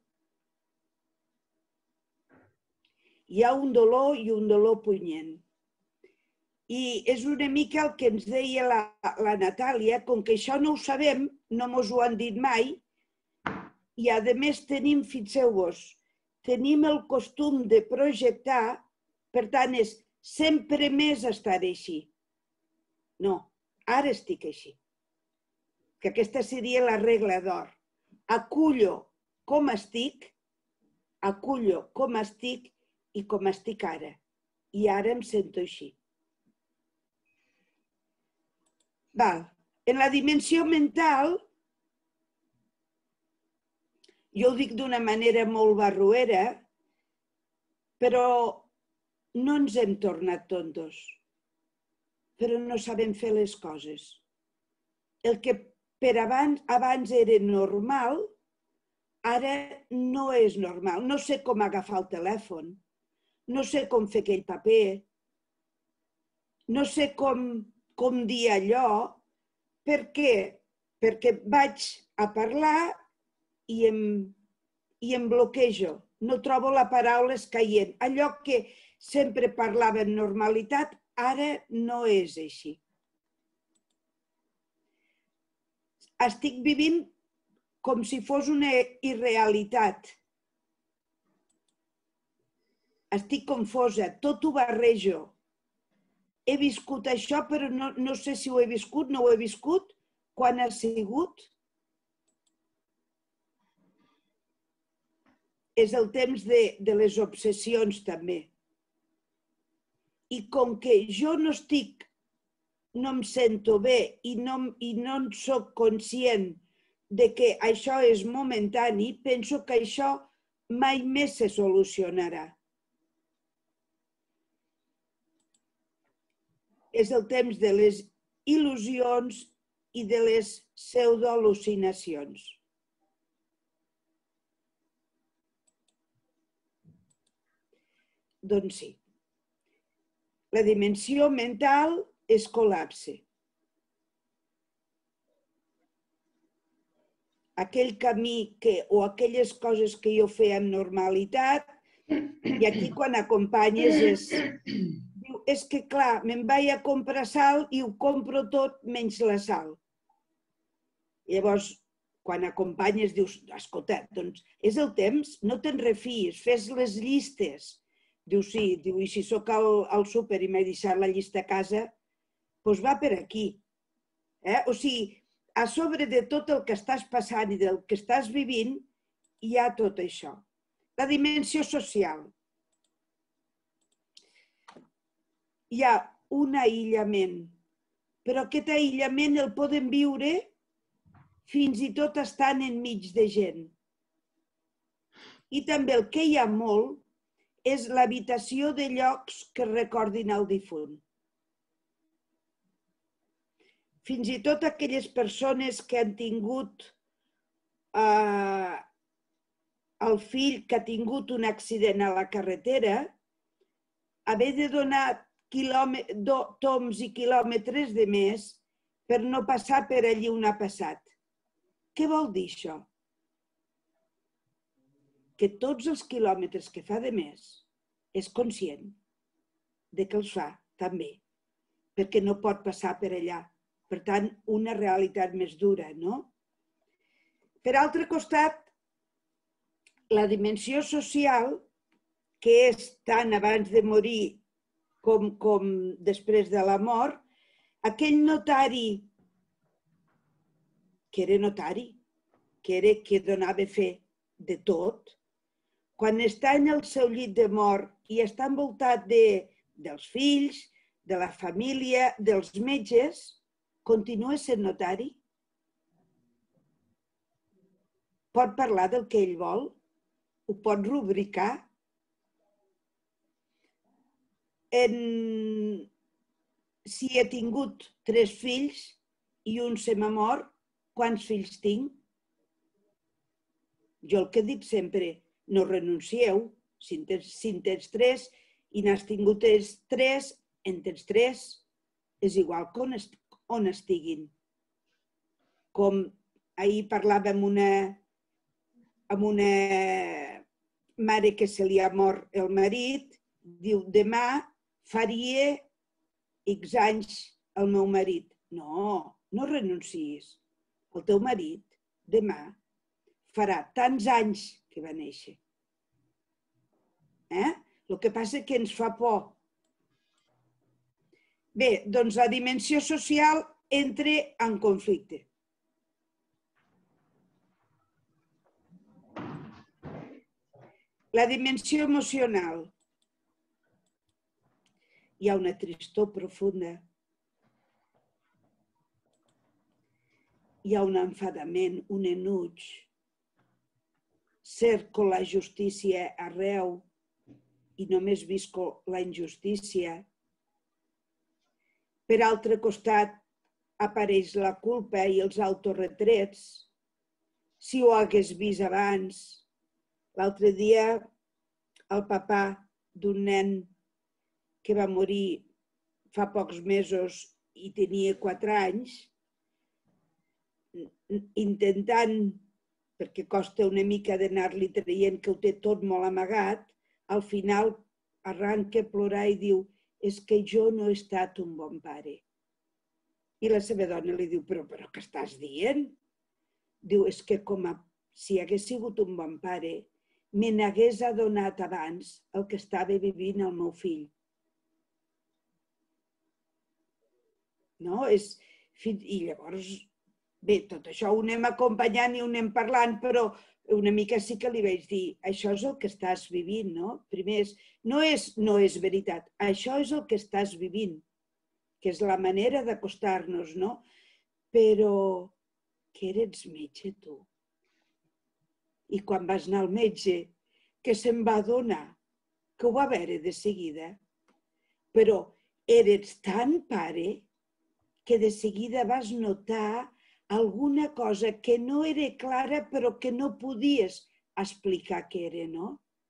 Hi ha un dolor i un dolor punyent. I és una mica el que ens deia la, la Natàlia, com que això no ho sabem, no mos ho han dit mai, i a més tenim, fixeu-vos, tenim el costum de projectar, per tant és sempre més estar així. No, ara estic així. Que aquesta seria la regla d'or. Acullo com estic, acullo com estic i com estic ara. I ara em sento així. Val. En la dimensió mental, jo ho dic d'una manera molt barruera, però no ens hem tornat tontos, però no sabem fer les coses. El que per abans, abans era normal, ara no és normal. No sé com agafar el telèfon, no sé com fer aquell paper, no sé com, com dir allò. Per què? Perquè vaig a parlar i em, i em bloquejo. No trobo la paraula escaient. Allò que sempre parlava en normalitat, ara no és així. Estic vivint com si fos una irrealitat. Estic confosa, tot ho barrejo. He viscut això, però no, no sé si ho he viscut, no ho he viscut, quan ha sigut. és el temps de les obsessions també. I com que jo no estic, no em sento bé i no en soc conscient de que això és momentani, penso que això mai més se solucionarà. És el temps de les il·lusions i de les pseudoal·lucinacions. Doncs sí. La dimensió mental és col·lapse. Aquell camí o aquelles coses que jo feia amb normalitat, i aquí quan acompanyes és... És que, clar, me'n vaig a comprar sal i ho compro tot menys la sal. Llavors, quan acompanyes, dius, escolta, doncs és el temps, no te'n refiïs, fes les llistes. Diu, sí, i si soc al súper i m'he deixat la llista a casa, doncs va per aquí. O sigui, a sobre de tot el que estàs passant i del que estàs vivint, hi ha tot això. La dimensió social. Hi ha un aïllament, però aquest aïllament el podem viure fins i tot estant enmig de gent. I també el que hi ha molt és l'habitació de llocs que recordin el difunt. Fins i tot aquelles persones que han tingut el fill que ha tingut un accident a la carretera, haver de donar toms i quilòmetres de més per no passar per allí on ha passat. Què vol dir això? Que tots els quilòmetres que fa de més és conscient de que els fa també, perquè no pot passar per allà. Per tant, una realitat més dura, no? Per altre costat, la dimensió social, que és tant abans de morir com després de la mort, aquell notari, que era notari, que donava fe de tot, quan està en el seu llit de mort i està envoltat dels fills, de la família, dels metges, continua sent notari? Pot parlar del que ell vol? Ho pot rubricar? Si he tingut tres fills i un se m'ha mort, quants fills tinc? Jo el que dic sempre, no renuncieu. Si en tens tres i n'has tingut tres, en tens tres. És igual on estiguin. Com ahir parlava amb una mare que se li ha mort el marit, diu, demà faria X anys el meu marit. No, no renuncis. El teu marit demà farà tants anys que va néixer. El que passa és que ens fa por. Bé, doncs la dimensió social entra en conflicte. La dimensió emocional. Hi ha una tristor profunda. Hi ha un enfadament, un enuig. Cerco la justícia arreu i només visco la injustícia. Per altre costat, apareix la culpa i els autoretrets. Si ho hagués vist abans. L'altre dia, el papà d'un nen que va morir fa pocs mesos i tenia quatre anys, intentant, perquè costa una mica d'anar-li traient que ho té tot molt amagat, al final arranca a plorar i diu és que jo no he estat un bon pare. I la seva dona li diu, però què estàs dient? Diu, és que com si hagués sigut un bon pare, me n'hagués adonat abans el que estava vivint el meu fill. No? I llavors, bé, tot això ho anem acompanyant i ho anem parlant, però una mica sí que li vaig dir, això és el que estàs vivint, no? Primer, és, no, és, no és veritat, això és el que estàs vivint, que és la manera d'acostar-nos, no? Però que eres metge, tu. I quan vas anar al metge, que se'n va adonar, que ho va veure de seguida, però eres tan pare que de seguida vas notar alguna cosa que no era clara però que no podies explicar què era, no?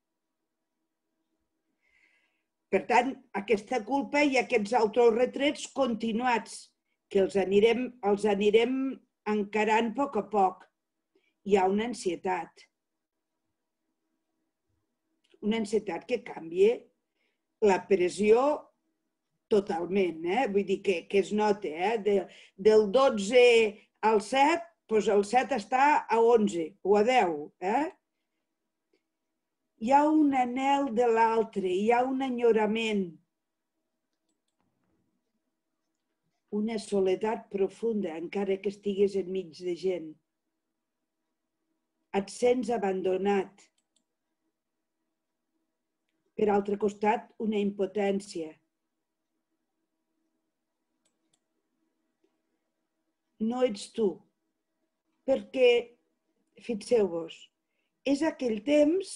Per tant, aquesta culpa i aquests autoretrets continuats, que els anirem, els anirem encarant a poc a poc. Hi ha una ansietat. Una ansietat que canvia la pressió totalment, eh? Vull dir que, que es nota, eh? De, del dotze al set, doncs el set està a onze o a deu. Eh? Hi ha un anhel de l'altre, hi ha un enyorament, una soledat profunda, encara que estiguis enmig de gent. Et sents abandonat. Per altre costat, una impotència. No ets tu, perquè, fixeu-vos, és aquell temps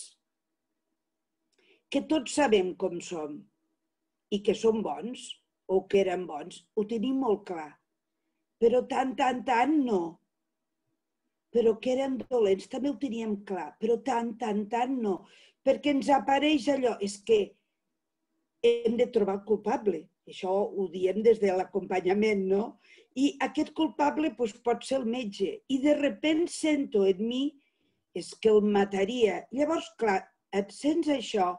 que tots sabem com som i que som bons o que eren bons, ho tenim molt clar, però tant, tant, tant no. Però que érem dolents també ho teníem clar, però tant, tant, tant no, perquè ens apareix allò, és que hem de trobar el culpable, això ho diem des de l'acompanyament, no? I aquest culpable doncs, pot ser el metge. I de sobte sento en mi és que el mataria. Llavors, clar, et sents això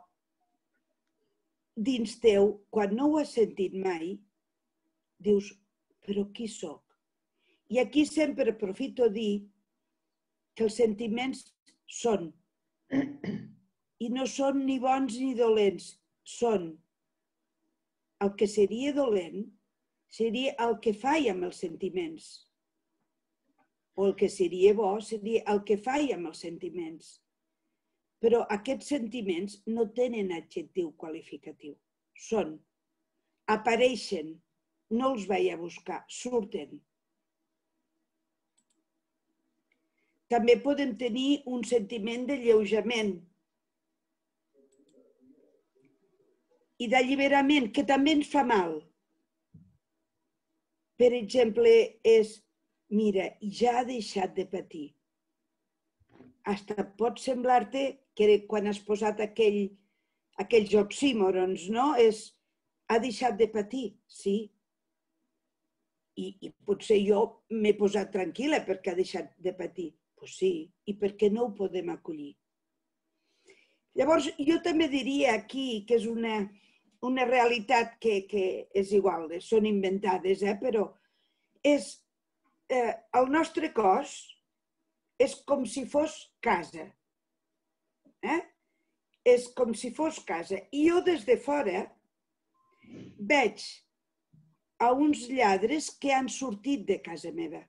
dins teu, quan no ho has sentit mai, dius, però qui sóc? I aquí sempre aprofito a dir que els sentiments són. I no són ni bons ni dolents, són. El que seria dolent seria el que faig amb els sentiments. O el que seria bo seria el que faig amb els sentiments. Però aquests sentiments no tenen adjectiu qualificatiu. Són. Apareixen. No els vaig a buscar. Surten. També podem tenir un sentiment d'alleujament i d'alliberament, que també ens fa mal. Per exemple, és, mira, ja ha deixat de patir. Hasta pot semblar-te que quan has posat aquell, aquells oxímorons, no? És, ha deixat de patir, sí. I, i potser jo m'he posat tranquil·la perquè ha deixat de patir. Doncs sí, i per què no ho podem acollir? Llavors, jo també diria aquí que és una, una realitat que, que és igual, són inventades, eh? Però és, eh, el nostre cos és com si fos casa. Eh? És com si fos casa. I jo des de fora veig a uns lladres que han sortit de casa meva.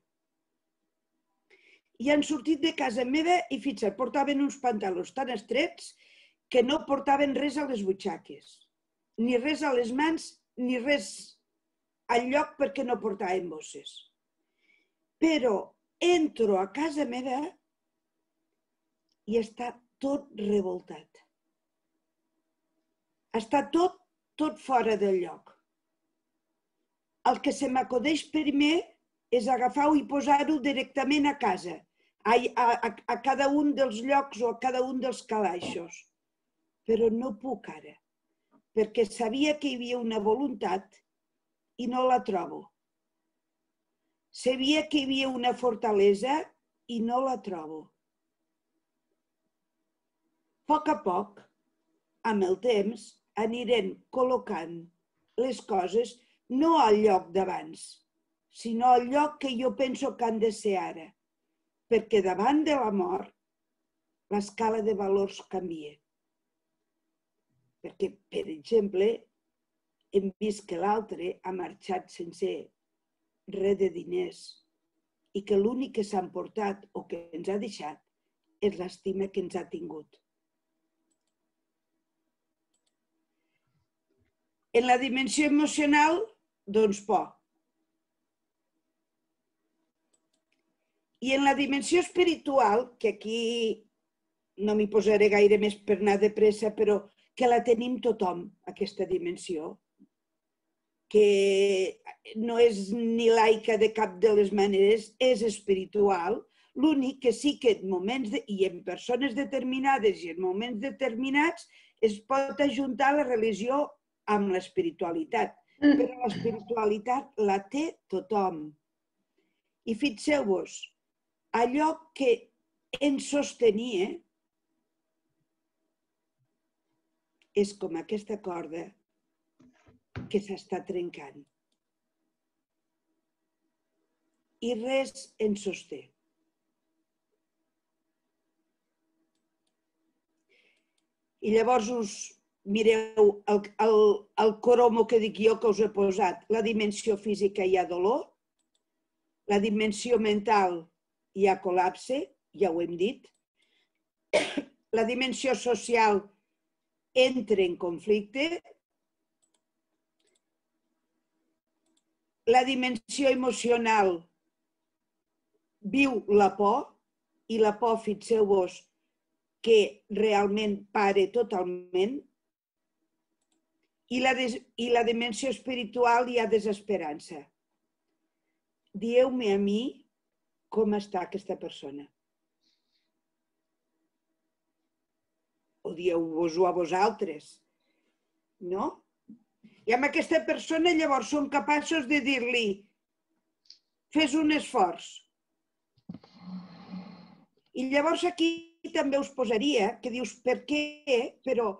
I han sortit de casa meva i fixa't, portaven uns pantalons tan estrets que no portaven res a les butxaques, ni res a les mans, ni res al lloc perquè no portaven bosses. Però entro a casa meva i està tot revoltat. Està tot, tot fora del lloc. El que se m'acudeix primer és agafar-ho i posar-ho directament a casa, a, a, a cada un dels llocs o a cada un dels calaixos. Però no puc ara, perquè sabia que hi havia una voluntat i no la trobo. Sabia que hi havia una fortalesa i no la trobo. A poc a poc, amb el temps, anirem col·locant les coses no al lloc d'abans, sinó al lloc que jo penso que han de ser ara, perquè davant de la mort l'escala de valors canvia. Perquè, per exemple, hem vist que l'altre ha marxat sense res de diners i que l'únic que s'ha emportat o que ens ha deixat és l'estima que ens ha tingut. En la dimensió emocional, doncs por. I en la dimensió espiritual, que aquí no m'hi posaré gaire més per anar de pressa, però que la tenim tothom, aquesta dimensió, que no és ni laica de cap de les maneres, és espiritual, l'únic que sí que en moments, de, i en persones determinades i en moments determinats, es pot ajuntar la religió amb l'espiritualitat, però l'espiritualitat la té tothom. I fixeu-vos, allò que ens sostenia és com aquesta corda que s'està trencant. I res ens sosté. I llavors us mireu el, el, el cromo que dic jo que us he posat. La dimensió física hi ha dolor, la dimensió mental hi ha col·lapse, ja ho hem dit. La dimensió social entra en conflicte. La dimensió emocional viu la por, i la por, fixeu-vos, que realment pare totalment. I la, des, I la dimensió espiritual hi ha desesperança. Dieu-me a mi com està aquesta persona. O dieu-vos-ho a vosaltres, no? I amb aquesta persona llavors som capaços de dir-li fes un esforç. I llavors aquí també us posaria que dius per què, però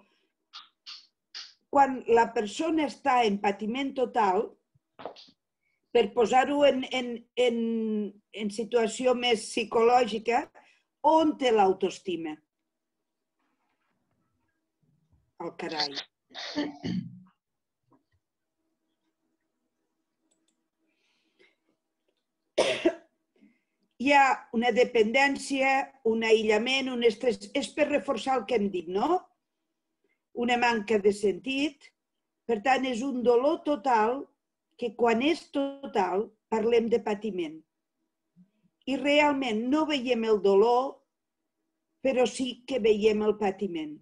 quan la persona està en patiment total, per posar-ho en, en, en, en situació més psicològica, on té l'autoestima? Al carai. Hi ha una dependència, un aïllament, un estrès. És per reforçar el que hem dit, no? Una manca de sentit. Per tant, és un dolor total que quan és total parlem de patiment. I realment no veiem el dolor, però sí que veiem el patiment.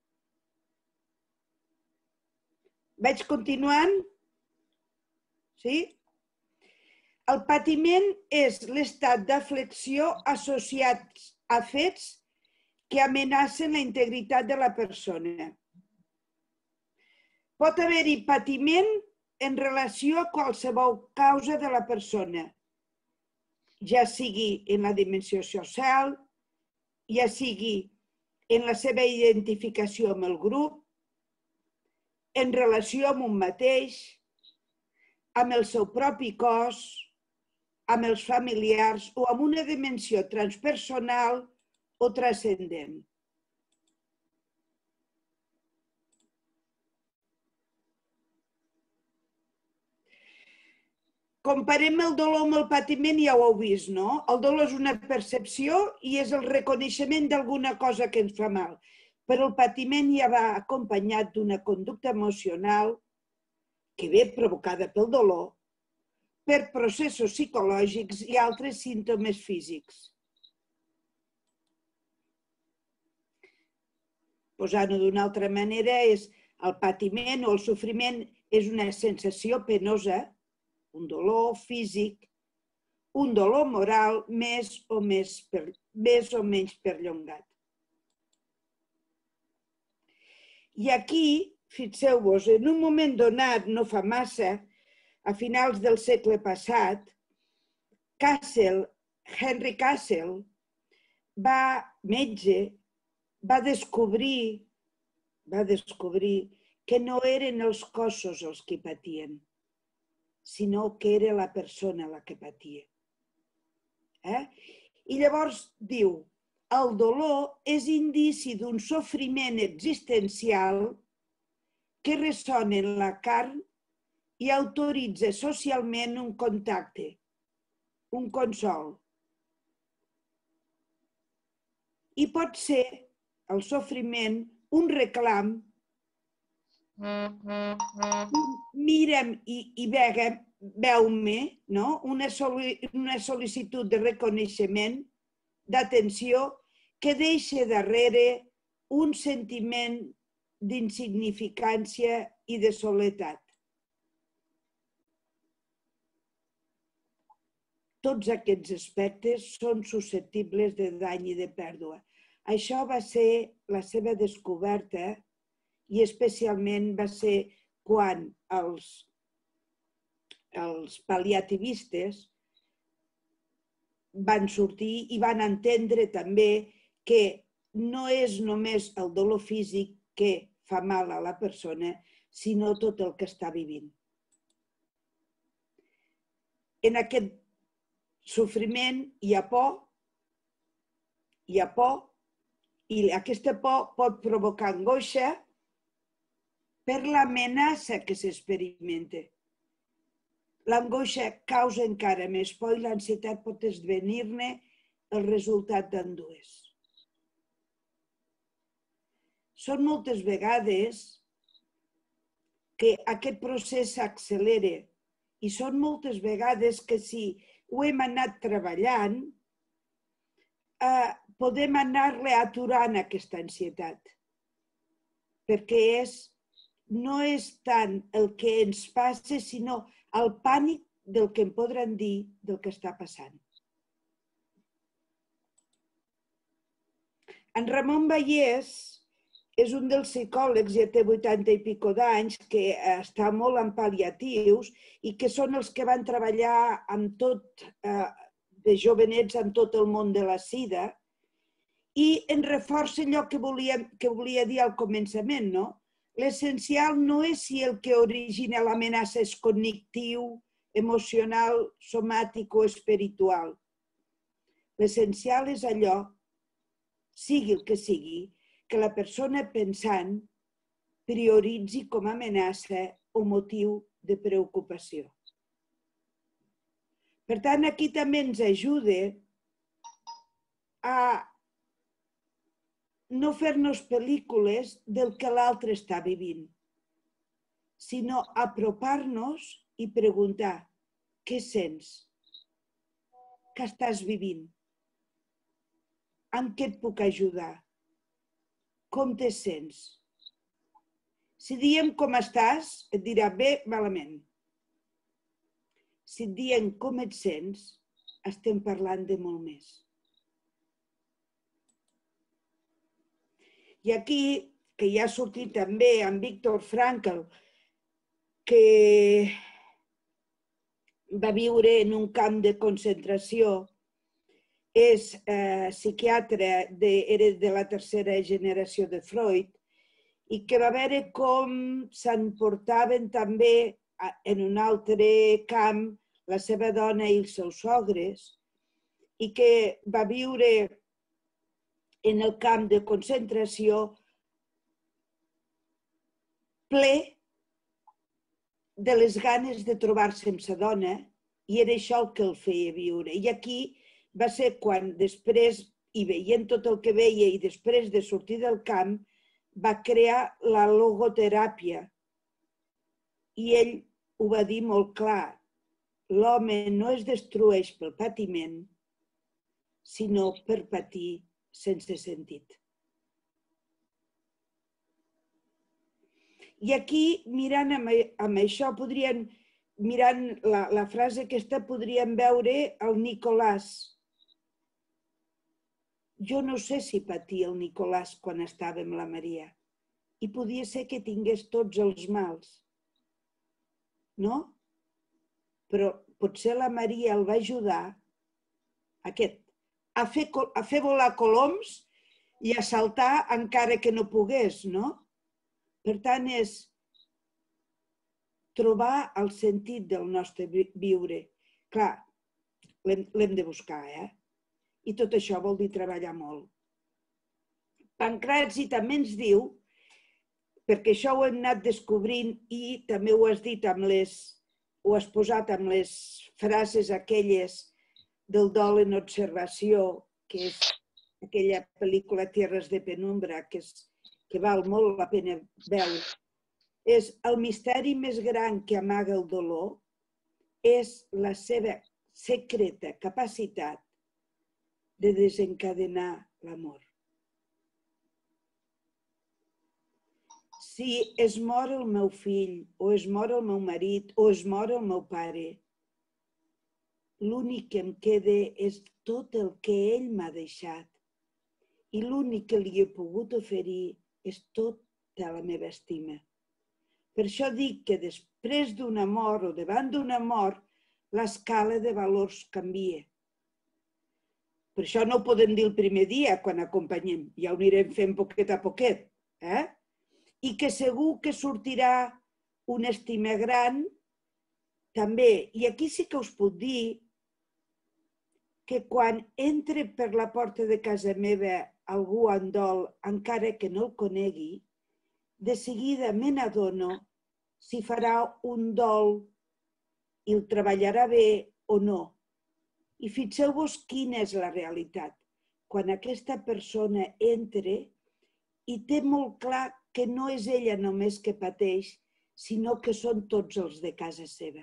Vaig continuant? Sí? El patiment és l'estat d'aflicció associat a fets que amenacen la integritat de la persona. Pot haver-hi patiment en relació a qualsevol causa de la persona, ja sigui en la dimensió social, ja sigui en la seva identificació amb el grup, en relació amb un mateix, amb el seu propi cos, amb els familiars o amb una dimensió transpersonal o transcendent. Comparem el dolor amb el patiment, ja ho heu vist, no? El dolor és una percepció i és el reconeixement d'alguna cosa que ens fa mal. Però el patiment ja va acompanyat d'una conducta emocional que ve provocada pel dolor, per processos psicològics i altres símptomes físics. Posant-ho d'una altra manera, és el patiment o el sofriment és una sensació penosa, un dolor físic, un dolor moral més o, més per, més o menys perllongat. I aquí, fixeu-vos, en un moment donat, no fa massa, a finals del segle passat, Castle, Henry Castle, va, metge, va descobrir, va descobrir que no eren els cossos els que patien, sinó que era la persona la que patia. Eh? I llavors diu, el dolor és indici d'un sofriment existencial que ressona en la carn i autoritza socialment un contacte, un consol. I pot ser el sofriment un reclam, mira'm i veu-me, una sol·licitud de reconeixement, d'atenció, que deixa darrere un sentiment d'insignificància i de soledat. Tots aquests aspectes són susceptibles de dany i de pèrdua. Això va ser la seva descoberta i especialment va ser quan els, els pal·liativistes van sortir i van entendre també que no és només el dolor físic que fa mal a la persona, sinó tot el que està vivint. En aquest sofriment hi ha por, hi ha por, i aquesta por pot provocar angoixa per l'amenaça que s'experimenta. L'angoixa causa encara més por i l'ansietat pot esdevenir-ne el resultat d'ambdues. Són moltes vegades que aquest procés s'accelera i són moltes vegades que si ho hem anat treballant, podem anar-le aturant aquesta ansietat. Perquè no és tant el que ens passa, sinó el pànic del que em podran dir del que està passant. En Ramon Vallès és un dels psicòlegs, ja té vuitanta i pico d'anys, que està molt en pal·liatius i que són els que van treballar amb tot, de jovenets amb tot el món de la sida i en reforça allò que volia dir al començament, no? L'essencial no és si el que origina l'amenaça és cognitiu, emocional, somàtic o espiritual. L'essencial és allò, sigui el que sigui, que la persona pensant prioritzi com a amenaça o motiu de preocupació. Per tant, aquí també ens ajuda a no fer-nos pel·lícules del que l'altre està vivint, sinó apropar-nos i preguntar què sents, què estàs vivint, en què et puc ajudar, com te sents. Si diem com estàs, et dirà bé, malament. Si et diem com et sents, estem parlant de molt més. I aquí, que ja ha sortit també amb Viktor Frankl, que va viure en un camp de concentració, és psiquiatre, era de la tercera generació de Freud, i que va veure com s'emportaven també en un altre camp la seva dona i els seus sogres, i que va viure en el camp de concentració ple de les ganes de trobar-se amb sa dona, i era això el que el feia viure. I aquí va ser quan després, i veient tot el que veia, i després de sortir del camp, va crear la logoteràpia. I ell ho va dir molt clar. L'home no es destrueix pel patiment, sinó per patir sense sentit. I aquí, mirant amb això, mirant la frase aquesta, podríem veure el Nicolàs. Jo no sé si patia el Nicolàs quan estava amb la Maria. I podia ser que tingués tots els mals. No? Però potser la Maria el va ajudar a fer volar coloms i a saltar encara que no pogués, no? Per tant, és trobar el sentit del nostre viure. Clar, l'hem de buscar, eh? I tot això vol dir treballar molt. Pancrazi també ens diu, perquè això ho hem anat descobrint i també ho has dit amb les, ho has posat amb les frases aquelles del dol en observació, que és aquella pel·lícula Tierras de Penumbra, que, és, que val molt la pena veure, és el misteri més gran que amaga el dolor és la seva secreta capacitat de desencadenar l'amor. Si es mor el meu fill, o es mor el meu marit, o es mor el meu pare, l'únic que em queda és tot el que ell m'ha deixat. I l'únic que li he pogut oferir és tota la meva estima. Per això dic que després d'una mort o davant d'una mort, l'escala de valors canvia. Per això no ho podem dir el primer dia quan acompanyem, ja ho anirem fent poquet a poquet. Eh? I que segur que sortirà una estima gran també. I aquí sí que us puc dir que quan entre per la porta de casa meva algú en dol, encara que no el conegui, de seguida me n'adono si farà un dol i el treballarà bé o no. I fixeu-vos quina és la realitat. Quan aquesta persona entra i té molt clar que no és ella només que pateix, sinó que són tots els de casa seva.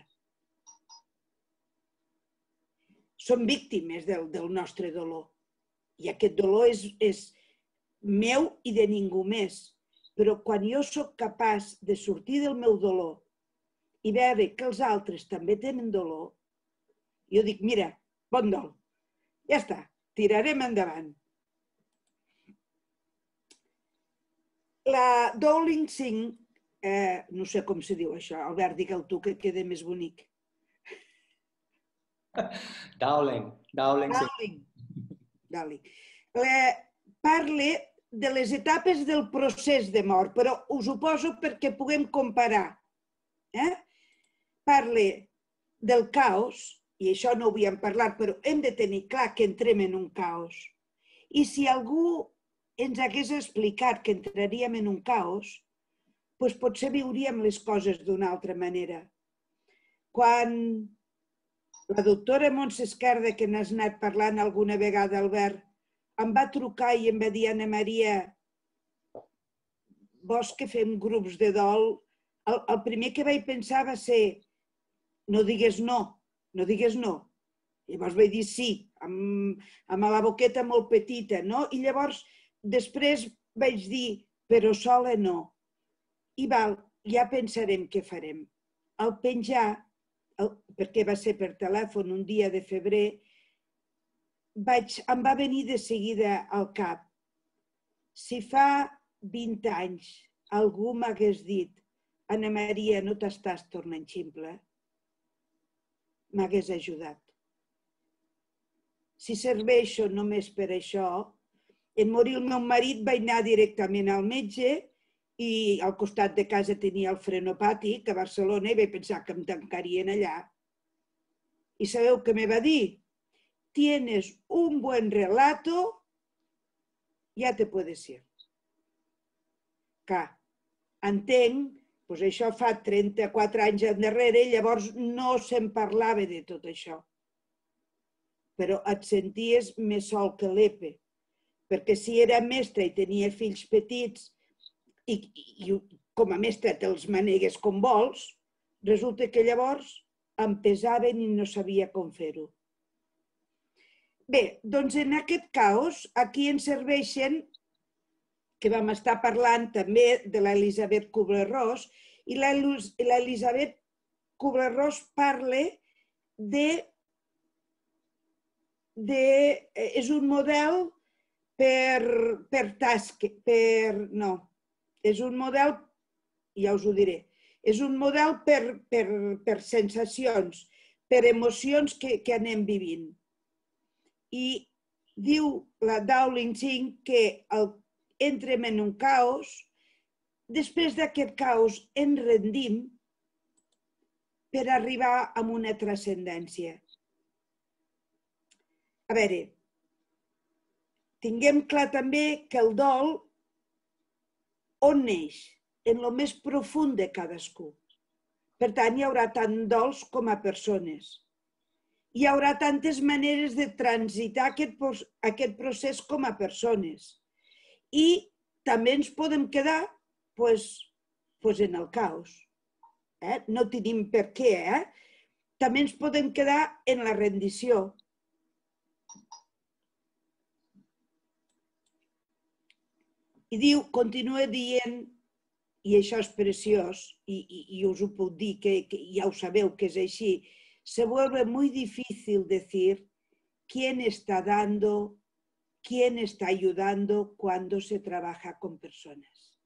Som víctimes del, del nostre dolor. I aquest dolor és, és meu i de ningú més. Però quan jo sóc capaç de sortir del meu dolor i veure que els altres també tenen dolor, jo dic, mira, bon dol, ja està, tirarem endavant. La Dowling Singh, eh, no sé com se diu això, Albert, digue-ho tu, que queda més bonic. Dowling, Dowling. Dowling. Dowling. Eh, parla de les etapes del procés de mort, però us ho poso perquè puguem comparar. Eh? Parla del caos, i això no ho havíem parlat, però hem de tenir clar que entrem en un caos. I si algú ens hagués explicat que entraríem en un caos, doncs potser viuríem les coses d'una altra manera. Quan la doctora Montse Esquerda, que n'has anat parlant alguna vegada, Albert, em va trucar i em va dir, Anna Maria, vols que fem grups de dol? El, el primer que vaig pensar va ser, no digues no, no digues no. Llavors vaig dir sí, amb, amb la boqueta molt petita, no? I llavors després vaig dir, però sola no. I val, ja pensarem què farem. Al penjar, el, perquè va ser per telèfon un dia de febrer, vaig, em va venir de seguida al cap. Si fa vint anys algú m'hagués dit, Anna Maria, no t'estàs tornant ximple, m'hagués ajudat. Si serveixo només per això, en morir el meu marit vaig anar directament al metge i al costat de casa tenia el frenopàtic a Barcelona i vaig pensar que em tancarien allà. I sabeu què me va dir? Tienes un buen relato, ya te puedes ir. Clar, entenc, doncs això fa trenta-quatre anys endarrere, llavors no se'n parlava de tot això. Però et senties més sol que l'Epe, perquè si era mestra i tenia fills petits i, i com a mestra te'ls manegues com vols, resulta que llavors em pesaven i no sabia com fer-ho. Bé, doncs en aquest caos, aquí ens serveixen, que vam estar parlant també de l'Elisabet Kubler-Ross, i l'Elisabet Kubler-Ross parla de, de... és un model per, per task, per... no, és un model, ja us ho diré, és un model per, per, per sensacions, per emocions que, que anem vivint. I diu la Dowling Singh que el, entrem en un caos, després d'aquest caos ens rendim per arribar a una transcendència. A veure, tinguem clar també que el dol on neix? En el més profund de cadascú. Per tant, hi haurà tant dols com a persones. hi haurà tantes maneres de transitar aquest procés com a persones. I també ens podem quedar en el caos. No tenim per què, eh? També ens podem quedar en la rendició. I diu, continua dient, i això és preciós, i us ho puc dir, que ja ho sabeu que és així, se vuelve muy difícil decir quién está dando, quién está ayudando cuando se trabaja con personas.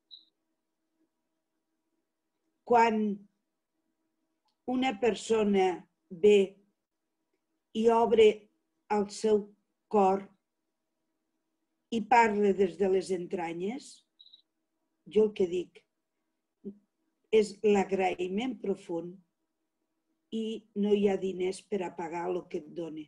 Quan una persona ve i obre el seu cor i parla des de les entranyes, jo el que dic és l'agraïment profund i no hi ha diners per a pagar el que et dona.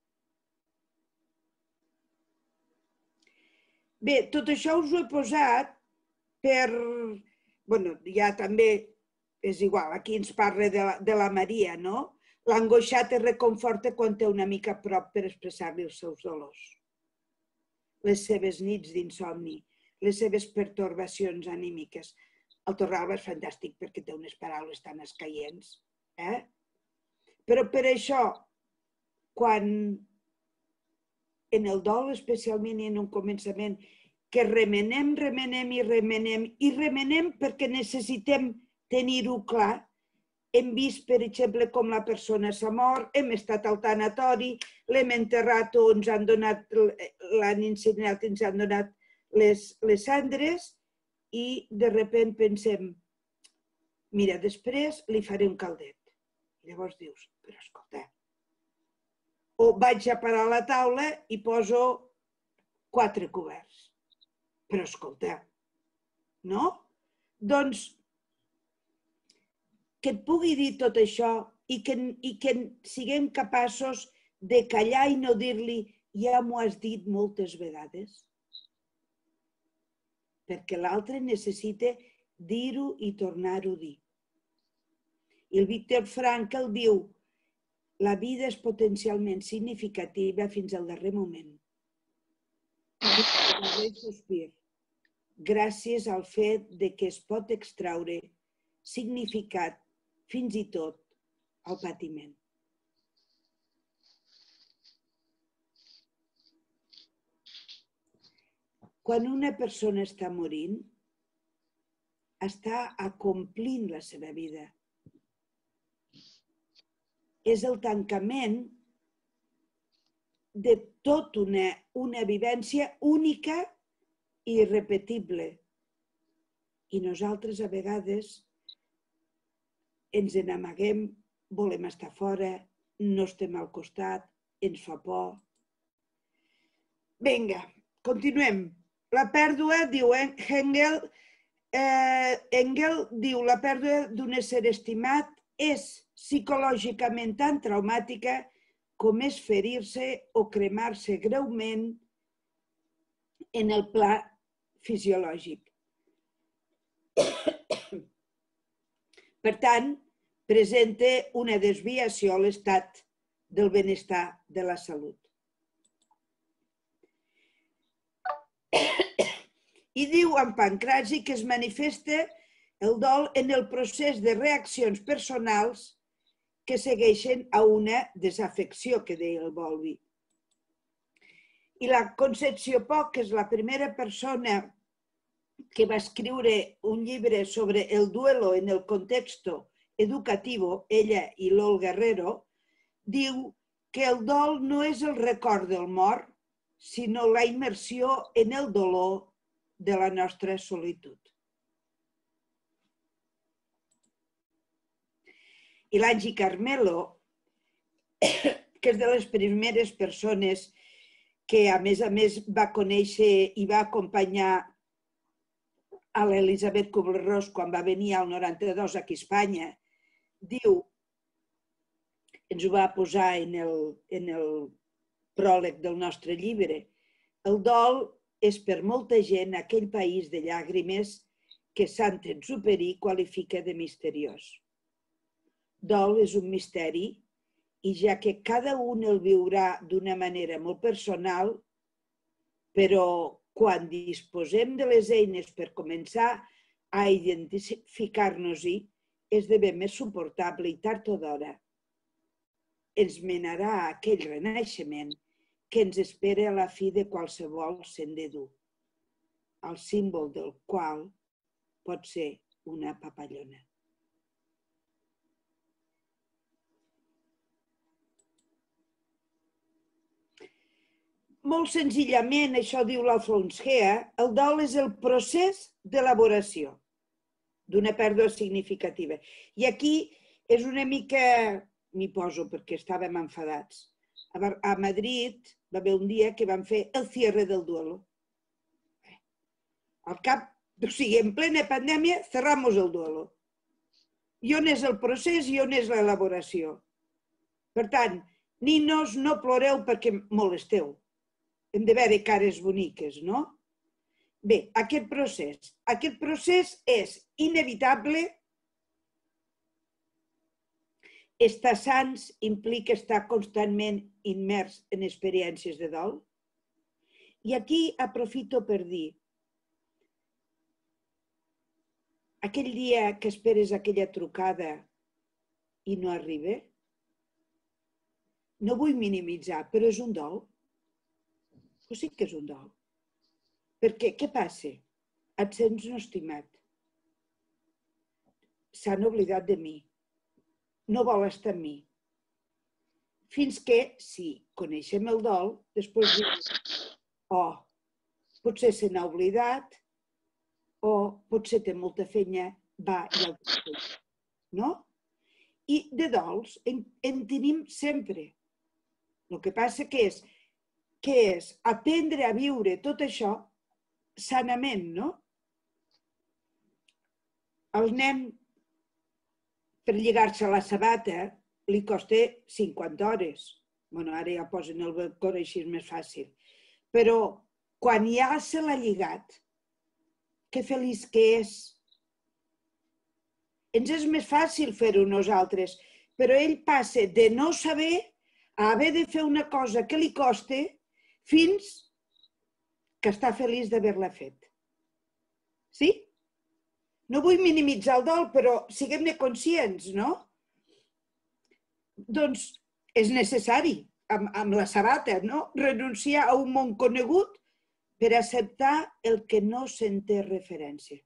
Bé, tot això us ho he posat per... Bé, ja també és igual, aquí ens parla de la Maria, no? L'angoixat es reconforta quan té una mica a prop per expressar-li els seus dolors. Les seves nits d'insomni, les seves pertorbacions anímiques. El Torralba és fantàstic perquè té unes paraules tan escaients, eh? Però per això, quan en el dol especialment i en un començament, que remenem, remenem i remenem, i remenem perquè necessitem tenir-ho clar, hem vist, per exemple, com la persona s'ha mort, hem estat al tanatori, l'hem enterrat o ens han donat, l'han incinerat i ens han donat les cendres i de sobte pensem, mira, després li faré un caldet. Llavors dius, però escolta, o vaig a parar la taula i poso quatre coberts. Però escolta, no? Doncs que et pugui dir tot això i que siguem capaços de callar i no dir-li ja m'ho has dit moltes vegades. Perquè l'altre necessita dir-ho i tornar-ho a dir. I el Viktor Frankl diu, la vida és potencialment significativa fins al darrer moment. Fins al darrer sospir, gràcies al fet que es pot extraure significat fins i tot al patiment. Quan una persona està morint, està acomplint la seva vida. És el tancament de tota una vivència única i irrepetible. I nosaltres a vegades ens n'amaguem, volem estar fora, no estem al costat, ens fa por. Vinga, continuem. La pèrdua, diu Engel, Engel diu, la pèrdua d'un ésser estimat és psicològicament tan traumàtica com és ferir-se o cremar-se greument en el pla fisiològic. Per tant, presenta una desviació a l'estat del benestar de la salut. I diu en Pancrazi que es manifesta el dol en el procés de reaccions personals que segueixen a una desafecció, que deia el Bowlby. I la Concepció Poch, que és la primera persona que va escriure un llibre sobre el duelo en el contexto educativo, ella i Lol Guerrero, diu que el dol no és el record del mort, sinó la immersió en el dolor de la nostra solitud. I l'Angie Carmelo, que és de les primeres persones que a més a més va conèixer i va acompanyar a l'Elisabet Kubler-Ross quan va venir al noranta-dos aquí a Espanya, diu, ens ho va posar en el pròleg del nostre llibre, el dol és per molta gent aquell país de llàgrimes que Saint-Exupéry qualifica de misteriós. Dol és un misteri i ja que cada un el viurà d'una manera molt personal, però quan disposem de les eines per començar a identificar-nos-hi, esdevé més suportable i tard o d'hora ens menarà a aquell renaixement que ens espera a la fi de qualsevol sender dur, el símbol del qual pot ser una papallona. Molt senzillament, això diu l'Alfons Gea, el dol és el procés d'elaboració d'una pèrdua significativa. I aquí és una mica, m'hi poso perquè estàvem enfadats. A Madrid va haver un dia que van fer el cierre del duelo. Al cap, o sigui, en plena pandèmia, cerramos el duelo. I on és el procés i on és l'elaboració? Per tant, ninos, no ploreu perquè molesteu. Hem de veure cares boniques, no? Bé, aquest procés. Aquest procés és inevitable. Estar sans implica estar constantment immers en experiències de dol. I aquí aprofito per dir, aquell dia que esperes aquella trucada i no arriba, no vull minimitzar, però és un dol. O sí que és un dol. Perquè què passa? Et sents no estimat. S'han oblidat de mi. No vol estar amb mi. Fins que, si coneixem el dol, després dius, oh, potser se n'ha oblidat, o potser té molta feina, va i el truco. No? I de dols en, en tenim sempre. El que passa que és, que és aprendre a viure tot això sanament, no? El nen, per lligar-se la sabata, li costa cinquanta hores. Bueno, ara ja posen el balcó així és més fàcil. Però quan ja se l'ha lligat, que feliç que és. Ens és més fàcil fer-ho nosaltres, però ell passa de no saber a haver de fer una cosa que li costa fins que està feliç d'haver-la fet. Sí? No vull minimitzar el dol, però siguem-ne conscients, no? Doncs és necessari, amb, amb la sabata, no? Renunciar a un món conegut per acceptar el que no se'n té referència.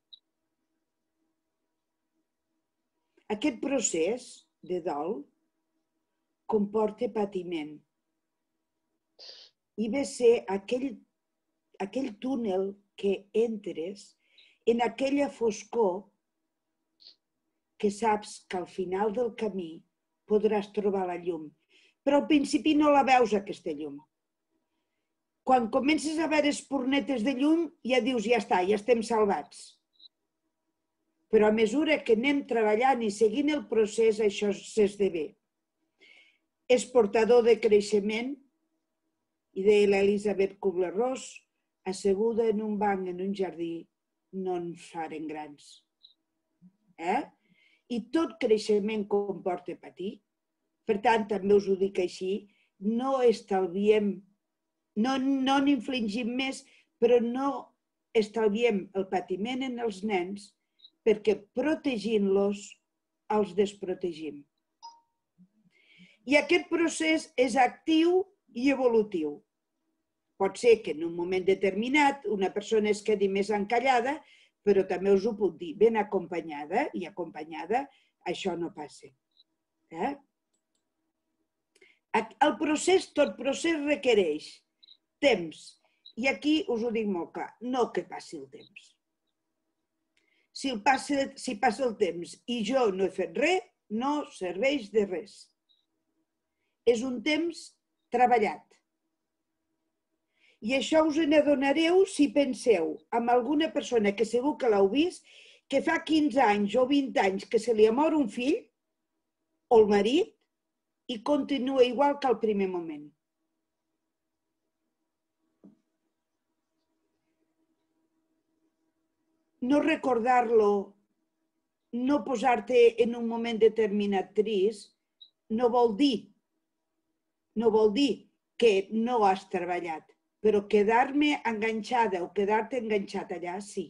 Aquest procés de dol comporta patiment i ve a ser aquell, aquell túnel que entres en aquella foscor que saps que al final del camí podràs trobar la llum, però al principi no la veus, aquesta llum. Quan comences a veure espurnetes de llum, ja dius, ja està, ja estem salvats. Però a mesura que anem treballant i seguint el procés, això s'esdevé. És portador de creixement, i deia l'Elisabeth Kubler-Ross, asseguda en un banc en un jardí, no ens farem grans. Eh? I tot creixement comporta patir. Per tant, també us ho dic així, no estalviem, no n'infligim més, però no estalviem el patiment en els nens perquè protegint-los els desprotegim. I aquest procés és actiu i evolutiu. Pot ser que en un moment determinat una persona es quedi més encallada, però també us ho puc dir, ben acompanyada i acompanyada, això no passa. Eh? El procés, tot procés requereix temps. I aquí us ho dic molt clar, no que passi el temps. Si, el passa, si passa el temps i jo no he fet res, no serveix de res. És un temps treballat. I això us n'adonareu si penseu en alguna persona que segur que l'heu vist, que fa quinze anys o vint anys que se li ha mort un fill o el marit i continua igual que al primer moment. No recordar-lo, no posar-te en un moment determinat trist, no vol dir no vol dir que no has treballat, però quedar-me enganxada o quedar-te enganxat allà, sí.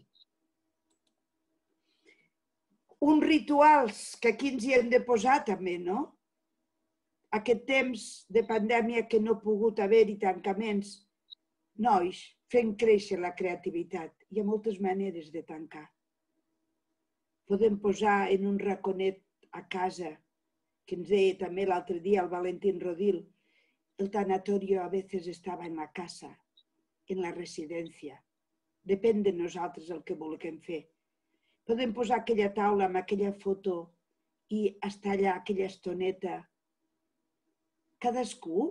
Uns rituals que aquí ens hi hem de posar també, no? Aquest temps de pandèmia que no ha pogut haver-hi tancaments. Nois, fent créixer la creativitat. Hi ha moltes maneres de tancar. Podem posar en un raconet a casa, que ens deia també l'altre dia el Valentín Rodil, el tanatorio a veces estava en la casa, en la residència. Depèn de nosaltres el que vulguem fer. Podem posar aquella taula amb aquella foto i estar allà aquella estoneta. Cadascú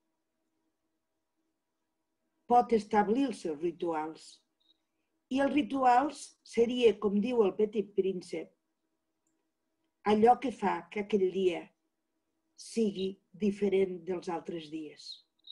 pot establir els seus rituals. I els rituals seria, com diu el Petit Príncep, allò que fa que aquell dia sigui diferent dels altres dies.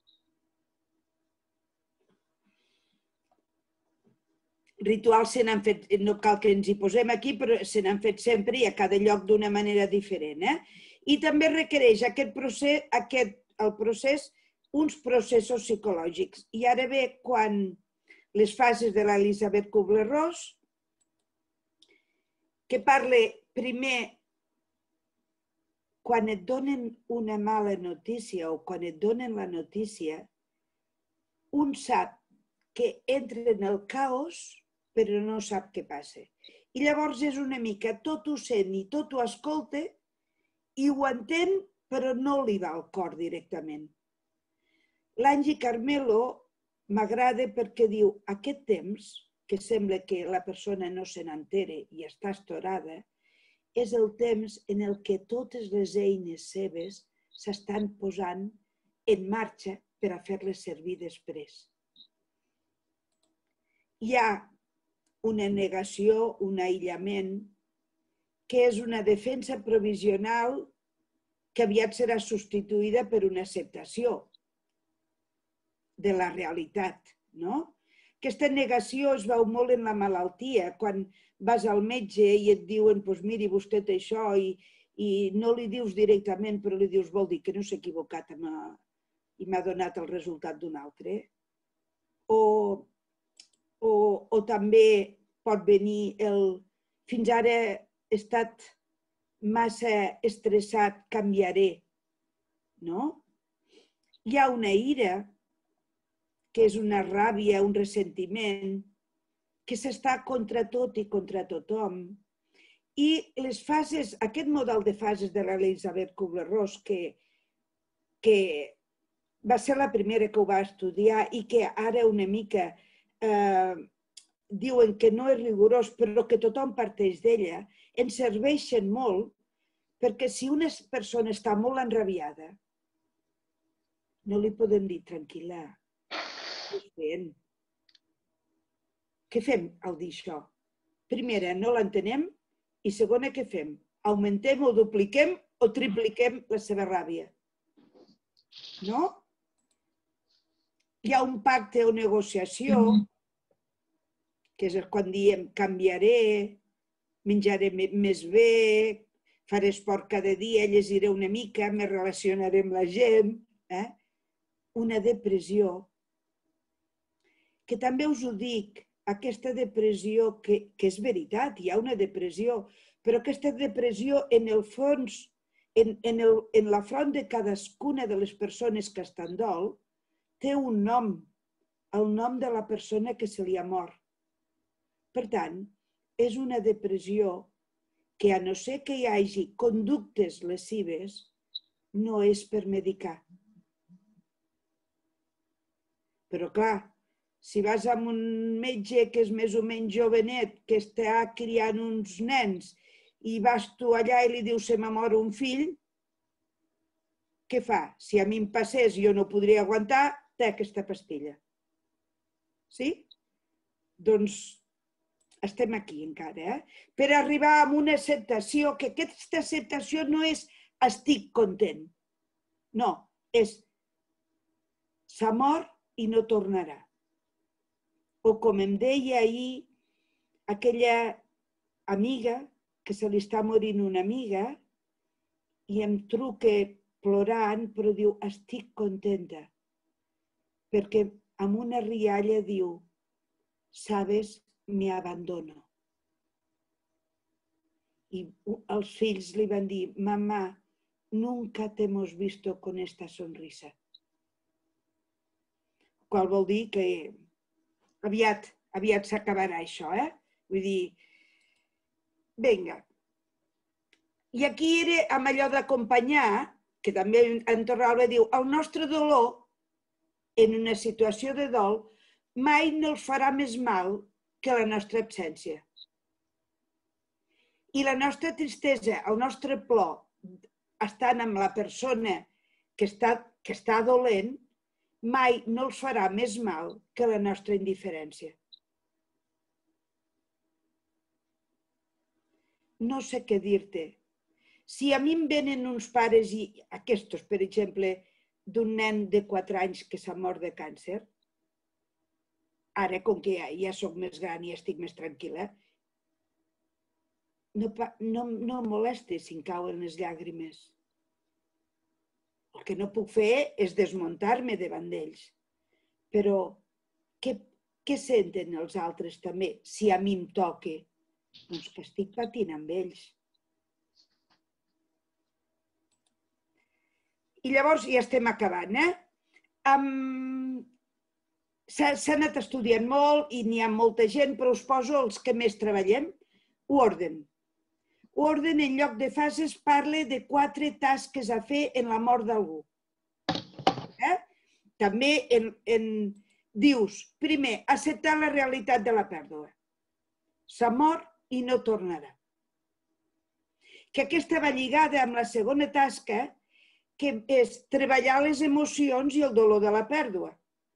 Rituals se n'han fet, no cal que ens hi posem aquí, però se n'han fet sempre i a cada lloc d'una manera diferent. I també requereix aquest procés, aquest, el procés, uns processos psicològics. I ara ve quan les fases de l'Elisabeth Kubler-Ross, que parla primer quan et donen una mala notícia o quan et donen la notícia, un sap que entra en el caos però no sap què passa. I llavors és una mica tot ho sent i tot ho escolta i ho entén però no li va al cor directament. L'Angie Carmelo m'agrada perquè diu aquest temps, que sembla que la persona no se n'entere i està estorada, és el temps en el que totes les eines seves s'estan posant en marxa per a fer-les servir després. Hi ha una negació, un aïllament, que és una defensa provisional que aviat serà substituïda per una acceptació de la realitat, no? Aquesta negació es veu molt en la malaltia, quan vas al metge i et diuen, doncs miri, vostè té això, i no li dius directament, però li dius, vol dir que no s'ha equivocat i m'ha donat el resultat d'un altre. O o també pot venir el, fins ara he estat massa estressat, canviaré, no? Hi ha una ira, que és una ràbia, un ressentiment, que s'està contra tot i contra tothom. I les fases, aquest model de fases de l'Elisabeth Kubler-Ross, que va ser la primera que ho va estudiar i que ara una mica diuen que no és rigorós, però que tothom parteix d'ella, ens serveixen molt perquè si una persona està molt enrabiada, no li podem dir tranquil·la, què estàs fent? Què fem al dir això? Primera, no l'entenem i segona, què fem? Augmentem o dupliquem o tripliquem la seva ràbia. No? Hi ha un pacte o negociació, que és quan diem canviaré, menjaré més bé, faré esport cada dia, llegiré una mica, me relacionaré amb la gent. Una depressió, que també us ho dic, aquesta depressió, que és veritat, hi ha una depressió, però aquesta depressió en el fons, en la front de cadascuna de les persones que estan en dol, té un nom, el nom de la persona que se li ha mort. Per tant, és una depressió que, a no ser que hi hagi conductes lesives, no és per medicar. Però, clar, si vas a un metge que és més o menys jovenet, que està criant uns nens, i vas tu allà i li dius se m'ha mort un fill, què fa? Si a mi em passés i jo no podria aguantar, té aquesta pastilla. Sí? Doncs estem aquí encara, per arribar a una acceptació, que aquesta acceptació no és estic content. No, és s'ha mort i no tornarà. O com em deia ahir aquella amiga, que se li està morint una amiga, i em truca plorant, però diu, estic contenta, perquè amb una rialla diu, sabes, me abandono. I els fills li van dir, mamà, nunca te hemos visto con esta sonrisa. Qual vol dir que aviat, aviat s'acabarà això, eh? Vull dir, vinga. I aquí era amb allò d'acompanyar, que també en Torralba diu, el nostre dolor, en una situació de dol, mai no els farà més mal que la nostra absència. I la nostra tristesa, el nostre plor, estant amb la persona que està, que està dolent, mai no els farà més mal que la nostra indiferència. No sé què dir-te. Si a mi em venen uns pares, i aquests, per exemple, d'un nen de quatre anys que s'ha mort de càncer, ara, com que ja, ja soc més gran i estic més tranquil·la, no, no, no em molesta si em cauen les llàgrimes. El que no puc fer és desmuntar-me davant d'ells. Però què, què senten els altres també, si a mi em toca? Doncs que estic patint amb ells. I llavors ja estem acabant, eh? Um, S'ha anat estudiant molt i n'hi ha molta gent, però us poso els que més treballem. Orden. Orden en lloc de fases parla de quatre tasques a fer en la mort d'algú. Eh? També en, en, dius, primer, acceptar la realitat de la pèrdua. S'ha mort i no tornarà. Que aquesta va lligada amb la segona tasca, que és treballar les emocions i el dolor de la pèrdua.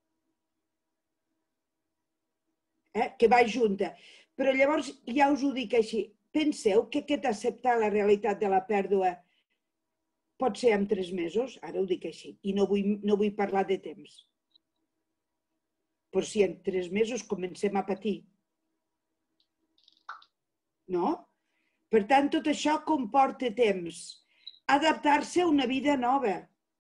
Eh? Que va junta. Però llavors ja us ho dic així. Penseu que aquest acceptar la realitat de la pèrdua pot ser en tres mesos, ara ho dic així, i no vull, no vull parlar de temps. Però si en tres mesos comencem a patir. No? Per tant, tot això comporta temps. Adaptar-se a una vida nova.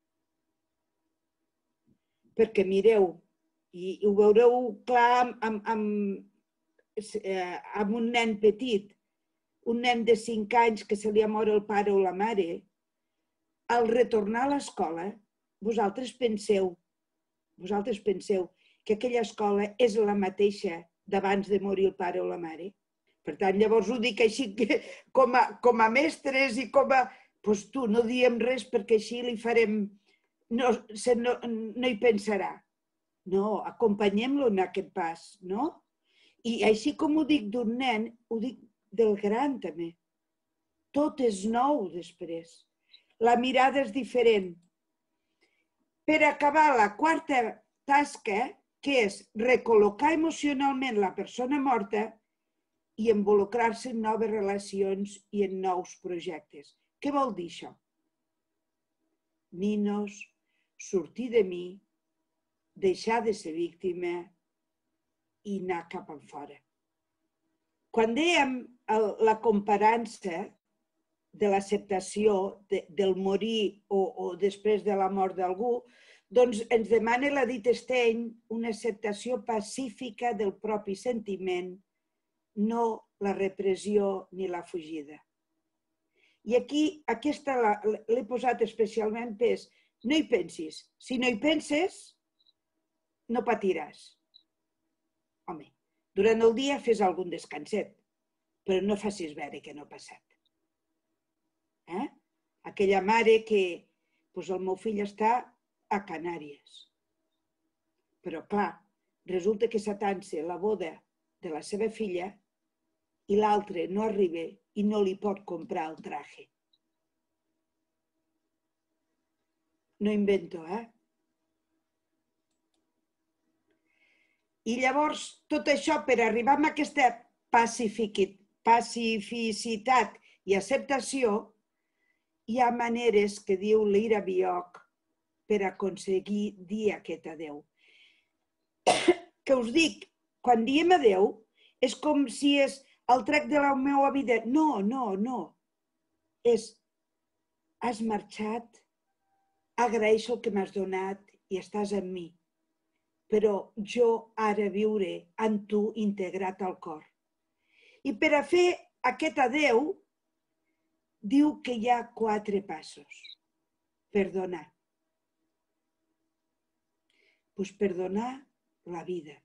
Perquè mireu, i ho veureu clar amb, amb, amb un nen petit, un nen de cinc anys que se li ha mort el pare o la mare, al retornar a l'escola, vosaltres penseu, vosaltres penseu que aquella escola és la mateixa d'abans de morir el pare o la mare? Per tant, llavors ho dic així que com a, com a mestres i com a... Doncs tu, no diem res perquè així li farem... No, no, no hi pensarà. No, acompanyem-lo en aquest pas, no? I així com ho dic d'un nen, ho dic del gran també. Tot és nou després. La mirada és diferent. Per acabar la quarta tasca, que és recol·locar emocionalment la persona morta i involucrar-se en noves relacions i en nous projectes. Què vol dir això? Ninos, sortir de mi, deixar de ser víctima i anar cap enfora. Quan dèiem la comparança de l'acceptació del morir o, o després de la mort d'algú, doncs ens demana l'Edith Stein una acceptació pacífica del propi sentiment, no la repressió ni la fugida. I aquí, aquesta l'he posat especialment pes. No hi pensis. Si no hi penses, no patiràs. Home, durant el dia fes algun descanset, però no facis veure que no ha passat. Eh? Aquella mare que, doncs el meu fill està a Canàries. Però clar, resulta que s'atansa la boda de la seva filla i l'altre no arriba i no li pot comprar el traje. No invento, eh? I llavors, tot això, per arribar a aquesta pacificitat i acceptació, hi ha maneres que diu l'Ira Bioch per aconseguir dir aquest adeu. Que us dic, quan diem adeu, és com si és el trec de la meva vida. No, no, no. És, has marxat agraeixo el que m'has donat i estàs amb mi, però jo ara viuré amb tu integrat al cor. I per a fer aquest adeu, diu que hi ha quatre passos. Perdonar. Doncs perdonar la vida.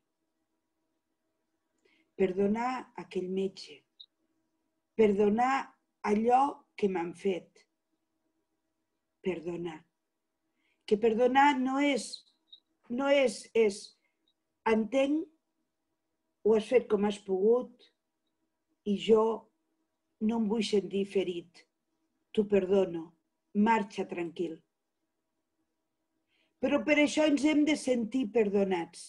Perdonar aquell metge. Perdonar allò que m'han fet. Perdonar. Que perdonar no és, no és, és, entenc, ho has fet com has pogut i jo no em vull sentir ferit. T'ho perdono, marxa tranquil. Però per això ens hem de sentir perdonats.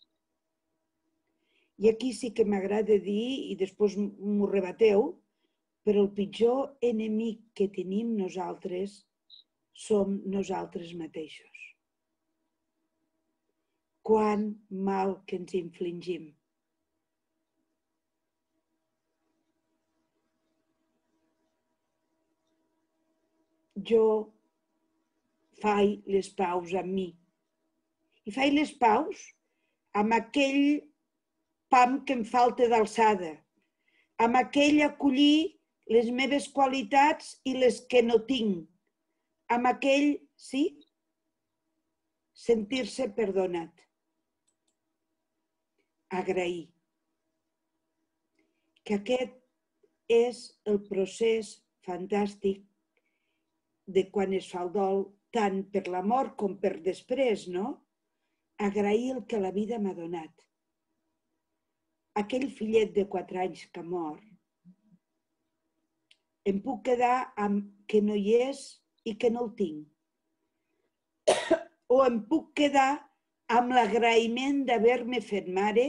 I aquí sí que m'agrada dir, i després m'ho rebateu, però el pitjor enemic que tenim nosaltres som nosaltres mateixos. Quant mal que ens infligim. Jo faig les paus amb mi. I faig les paus amb aquell pam que em falta d'alçada, amb aquell acollir les meves qualitats i les que no tinc, amb aquell, sí, sentir-se perdonat. Agrair. Que aquest és el procés fantàstic de quan es fa el dol, tant per la mort com per després, no? Agrair el que la vida m'ha donat. Aquell fillet de quatre anys que mor, em puc quedar amb que no hi és i que no el tinc. O em puc quedar amb l'agraïment d'haver-me fet mare,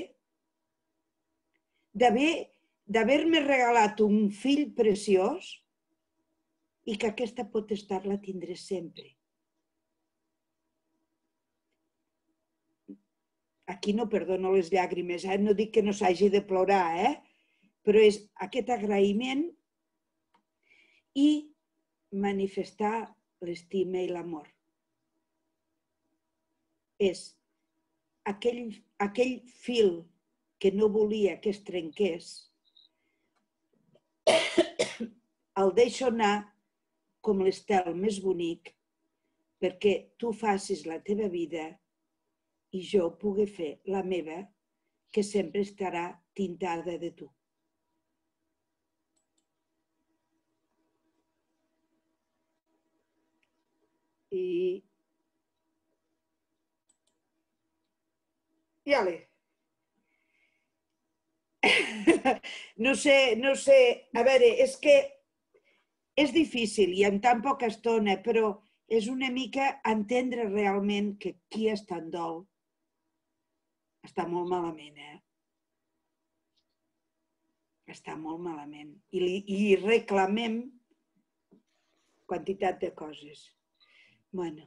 d'haver-me regalat un fill preciós i que aquesta potestat la tindré sempre. Aquí no perdono les llàgrimes, eh? No dic que no s'hagi de plorar, eh? Però és aquest agraïment i manifestar l'estima i l'amor. És aquell, aquell fil que no volia que es trenqués, el deixo anar com l'estel més bonic perquè tu facis la teva vida i jo pugui fer la meva, que sempre estarà tintada de tu. I... I ale. No sé, no sé, a veure, és que és difícil i en tan poca estona, però és una mica entendre realment que qui està en dol està molt malament, eh? Està molt malament. I li reclamem quantitat de coses. Bueno.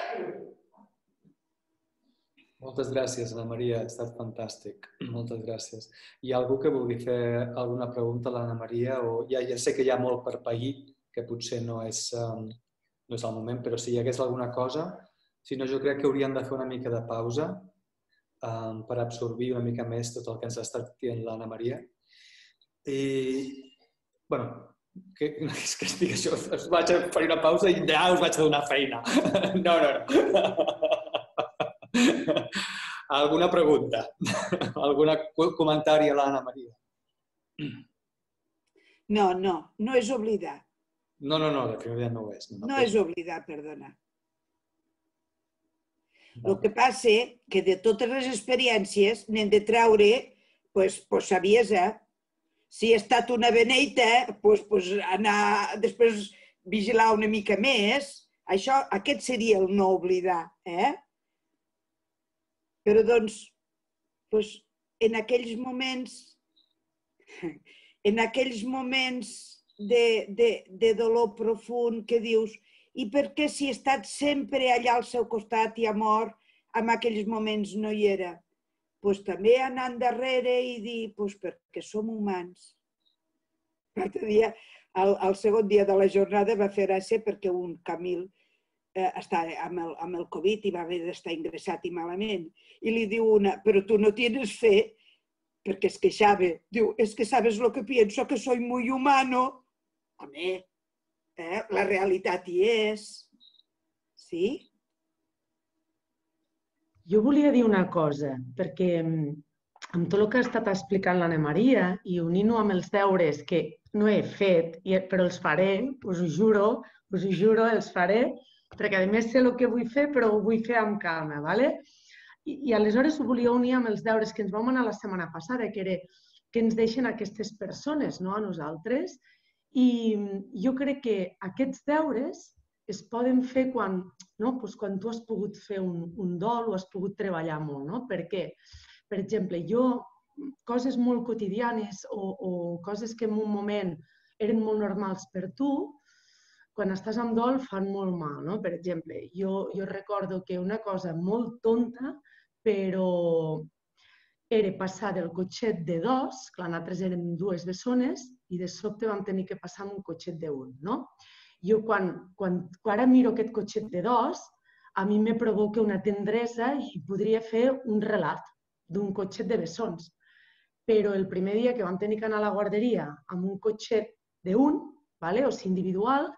Moltes gràcies, Ana Maria. Ha estat fantàstic. Moltes gràcies. Hi ha algú que vulgui fer alguna pregunta a l'Anna Maria? O ja, ja sé que hi ha molt per pair, que potser no és, um, no és el moment, però si hi hagués alguna cosa, si no, jo crec que hauríem de fer una mica de pausa um, per absorbir una mica més tot el que ens ha estat dient l'Anna Maria. I, bueno, que, és que estic això, us vaig a fer una pausa i ja us vaig a donar feina. No, no, no. Alguna pregunta? Algun comentari a l'Anna Maria? No, no, no és oblidar. No, no, no, definitivament no ho és. No, no és oblidar, perdona. El que passa que de totes les experiències n'hem de treure pues, pues, saviesa. Si ha estat una beneita, pues, pues, anar després vigilar una mica més. Això, aquest seria el no oblidar. Eh? Però doncs, pues, en aquells moments, en aquells moments de, de, de dolor profund que dius, i per què si he estat sempre allà al seu costat i ha mort, en aquells moments no hi era? Doncs també anar endarrere i dir, doncs perquè som humans. L'altre dia, el, el segon dia de la jornada va fer gràcia perquè un Camil està amb el, amb el Covid i va haver d'estar ingressat i malament. I li diu una, però tu no tienes fe, perquè es queixava. Diu, es que sabes lo que pienso, que soy muy humano. Home, eh? La realitat hi és. Sí? Jo volia dir una cosa, perquè amb tot el que ha estat explicant l'Anna Maria i unint-ho amb els deures que no he fet, però els faré, us ho juro, us ho juro, els faré, perquè a més sé el que vull fer, però ho vull fer amb calma, ¿vale? I, i aleshores ho volia unir amb els deures que ens vam anar la setmana passada, que era que ens deixen aquestes persones, no?, a nosaltres. I jo crec que aquests deures es poden fer quan, no? pues quan tu has pogut fer un, un dol o has pogut treballar molt. No? Per què? Per exemple, jo, coses molt quotidianes o, o coses que en un moment eren molt normals per tu, quan estàs amb dol fan molt mal. No? Per exemple, jo, jo recordo que una cosa molt tonta, però era passar del cotxet de dos, clar, nosaltres érem dues bessones, i de sobte vam tenir que passar amb un cotxet d'un, no? Jo, quan, quan ara miro aquest cotxet de dos, a mi me provoca una tendresa i podria fer un relat d'un cotxet de bessons. Però el primer dia que vam tenir que anar a la guarderia amb un cotxet d'un, vale? O sigui, individual,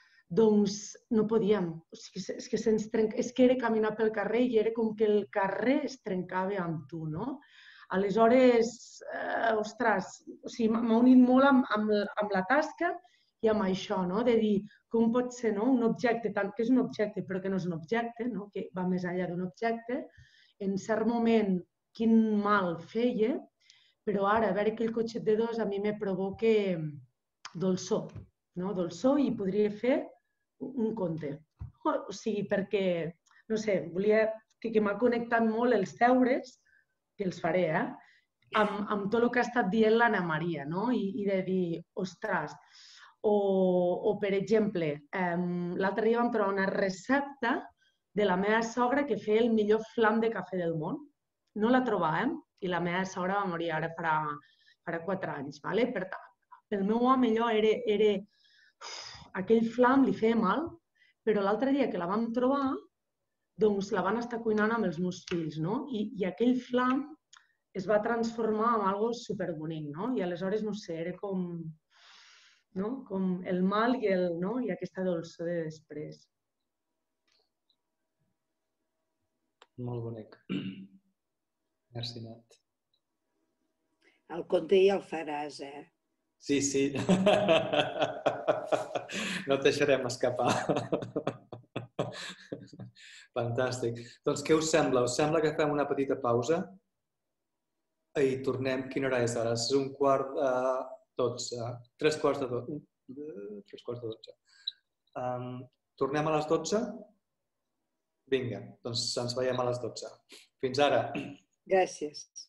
doncs no podíem. O sigui, és, que se'ns trenca... és que era caminar pel carrer i era com que el carrer es trencava amb tu, no? Aleshores, eh, ostres, o sigui, m'ha unit molt amb, amb, amb la tasca i amb això, no? De dir, com pot ser, no? Un objecte, tant que és un objecte però que no és un objecte, no? Que va més enllà d'un objecte, en cert moment quin mal feia, però ara veure aquell cotxet de dos a mi me provoca dolçor, no? Dolçor, i podria fer un conte. O sigui, perquè, no sé, volia que, que m'ha connectat molt els deures, que els faré, eh? Amb, amb tot el que ha estat dient l'Anna Maria, no? I, i de dir, ostres, o, o per exemple, eh, l'altre dia vam trobar una recepta de la meva sogra que feia el millor flam de cafè del món. No la trobàvem i la meva sogra va morir ara farà, farà quatre anys. Vale? Per tant, el meu home allò era, era... Aquell flam li feia mal, però l'altre dia que la vam trobar, doncs la van estar cuinant amb els meus fills, no? I, i aquell flam es va transformar en algo superbonic, no? I aleshores, no sé, era com, no? Com el mal i, el, no? I aquesta dolçor de després. Molt bonic. Merci, Nat. El conte ja el faràs, eh? Sí, sí. No et deixarem escapar. Fantàstic. Doncs què us sembla? Us sembla que fem una petita pausa? I tornem... Quina hora és ara? És un quart de dotze. Tres quarts de dotze. Tres quarts de dotze. Um, tornem a les dotze? Vinga, doncs ens veiem a les dotze. Fins ara. Gràcies.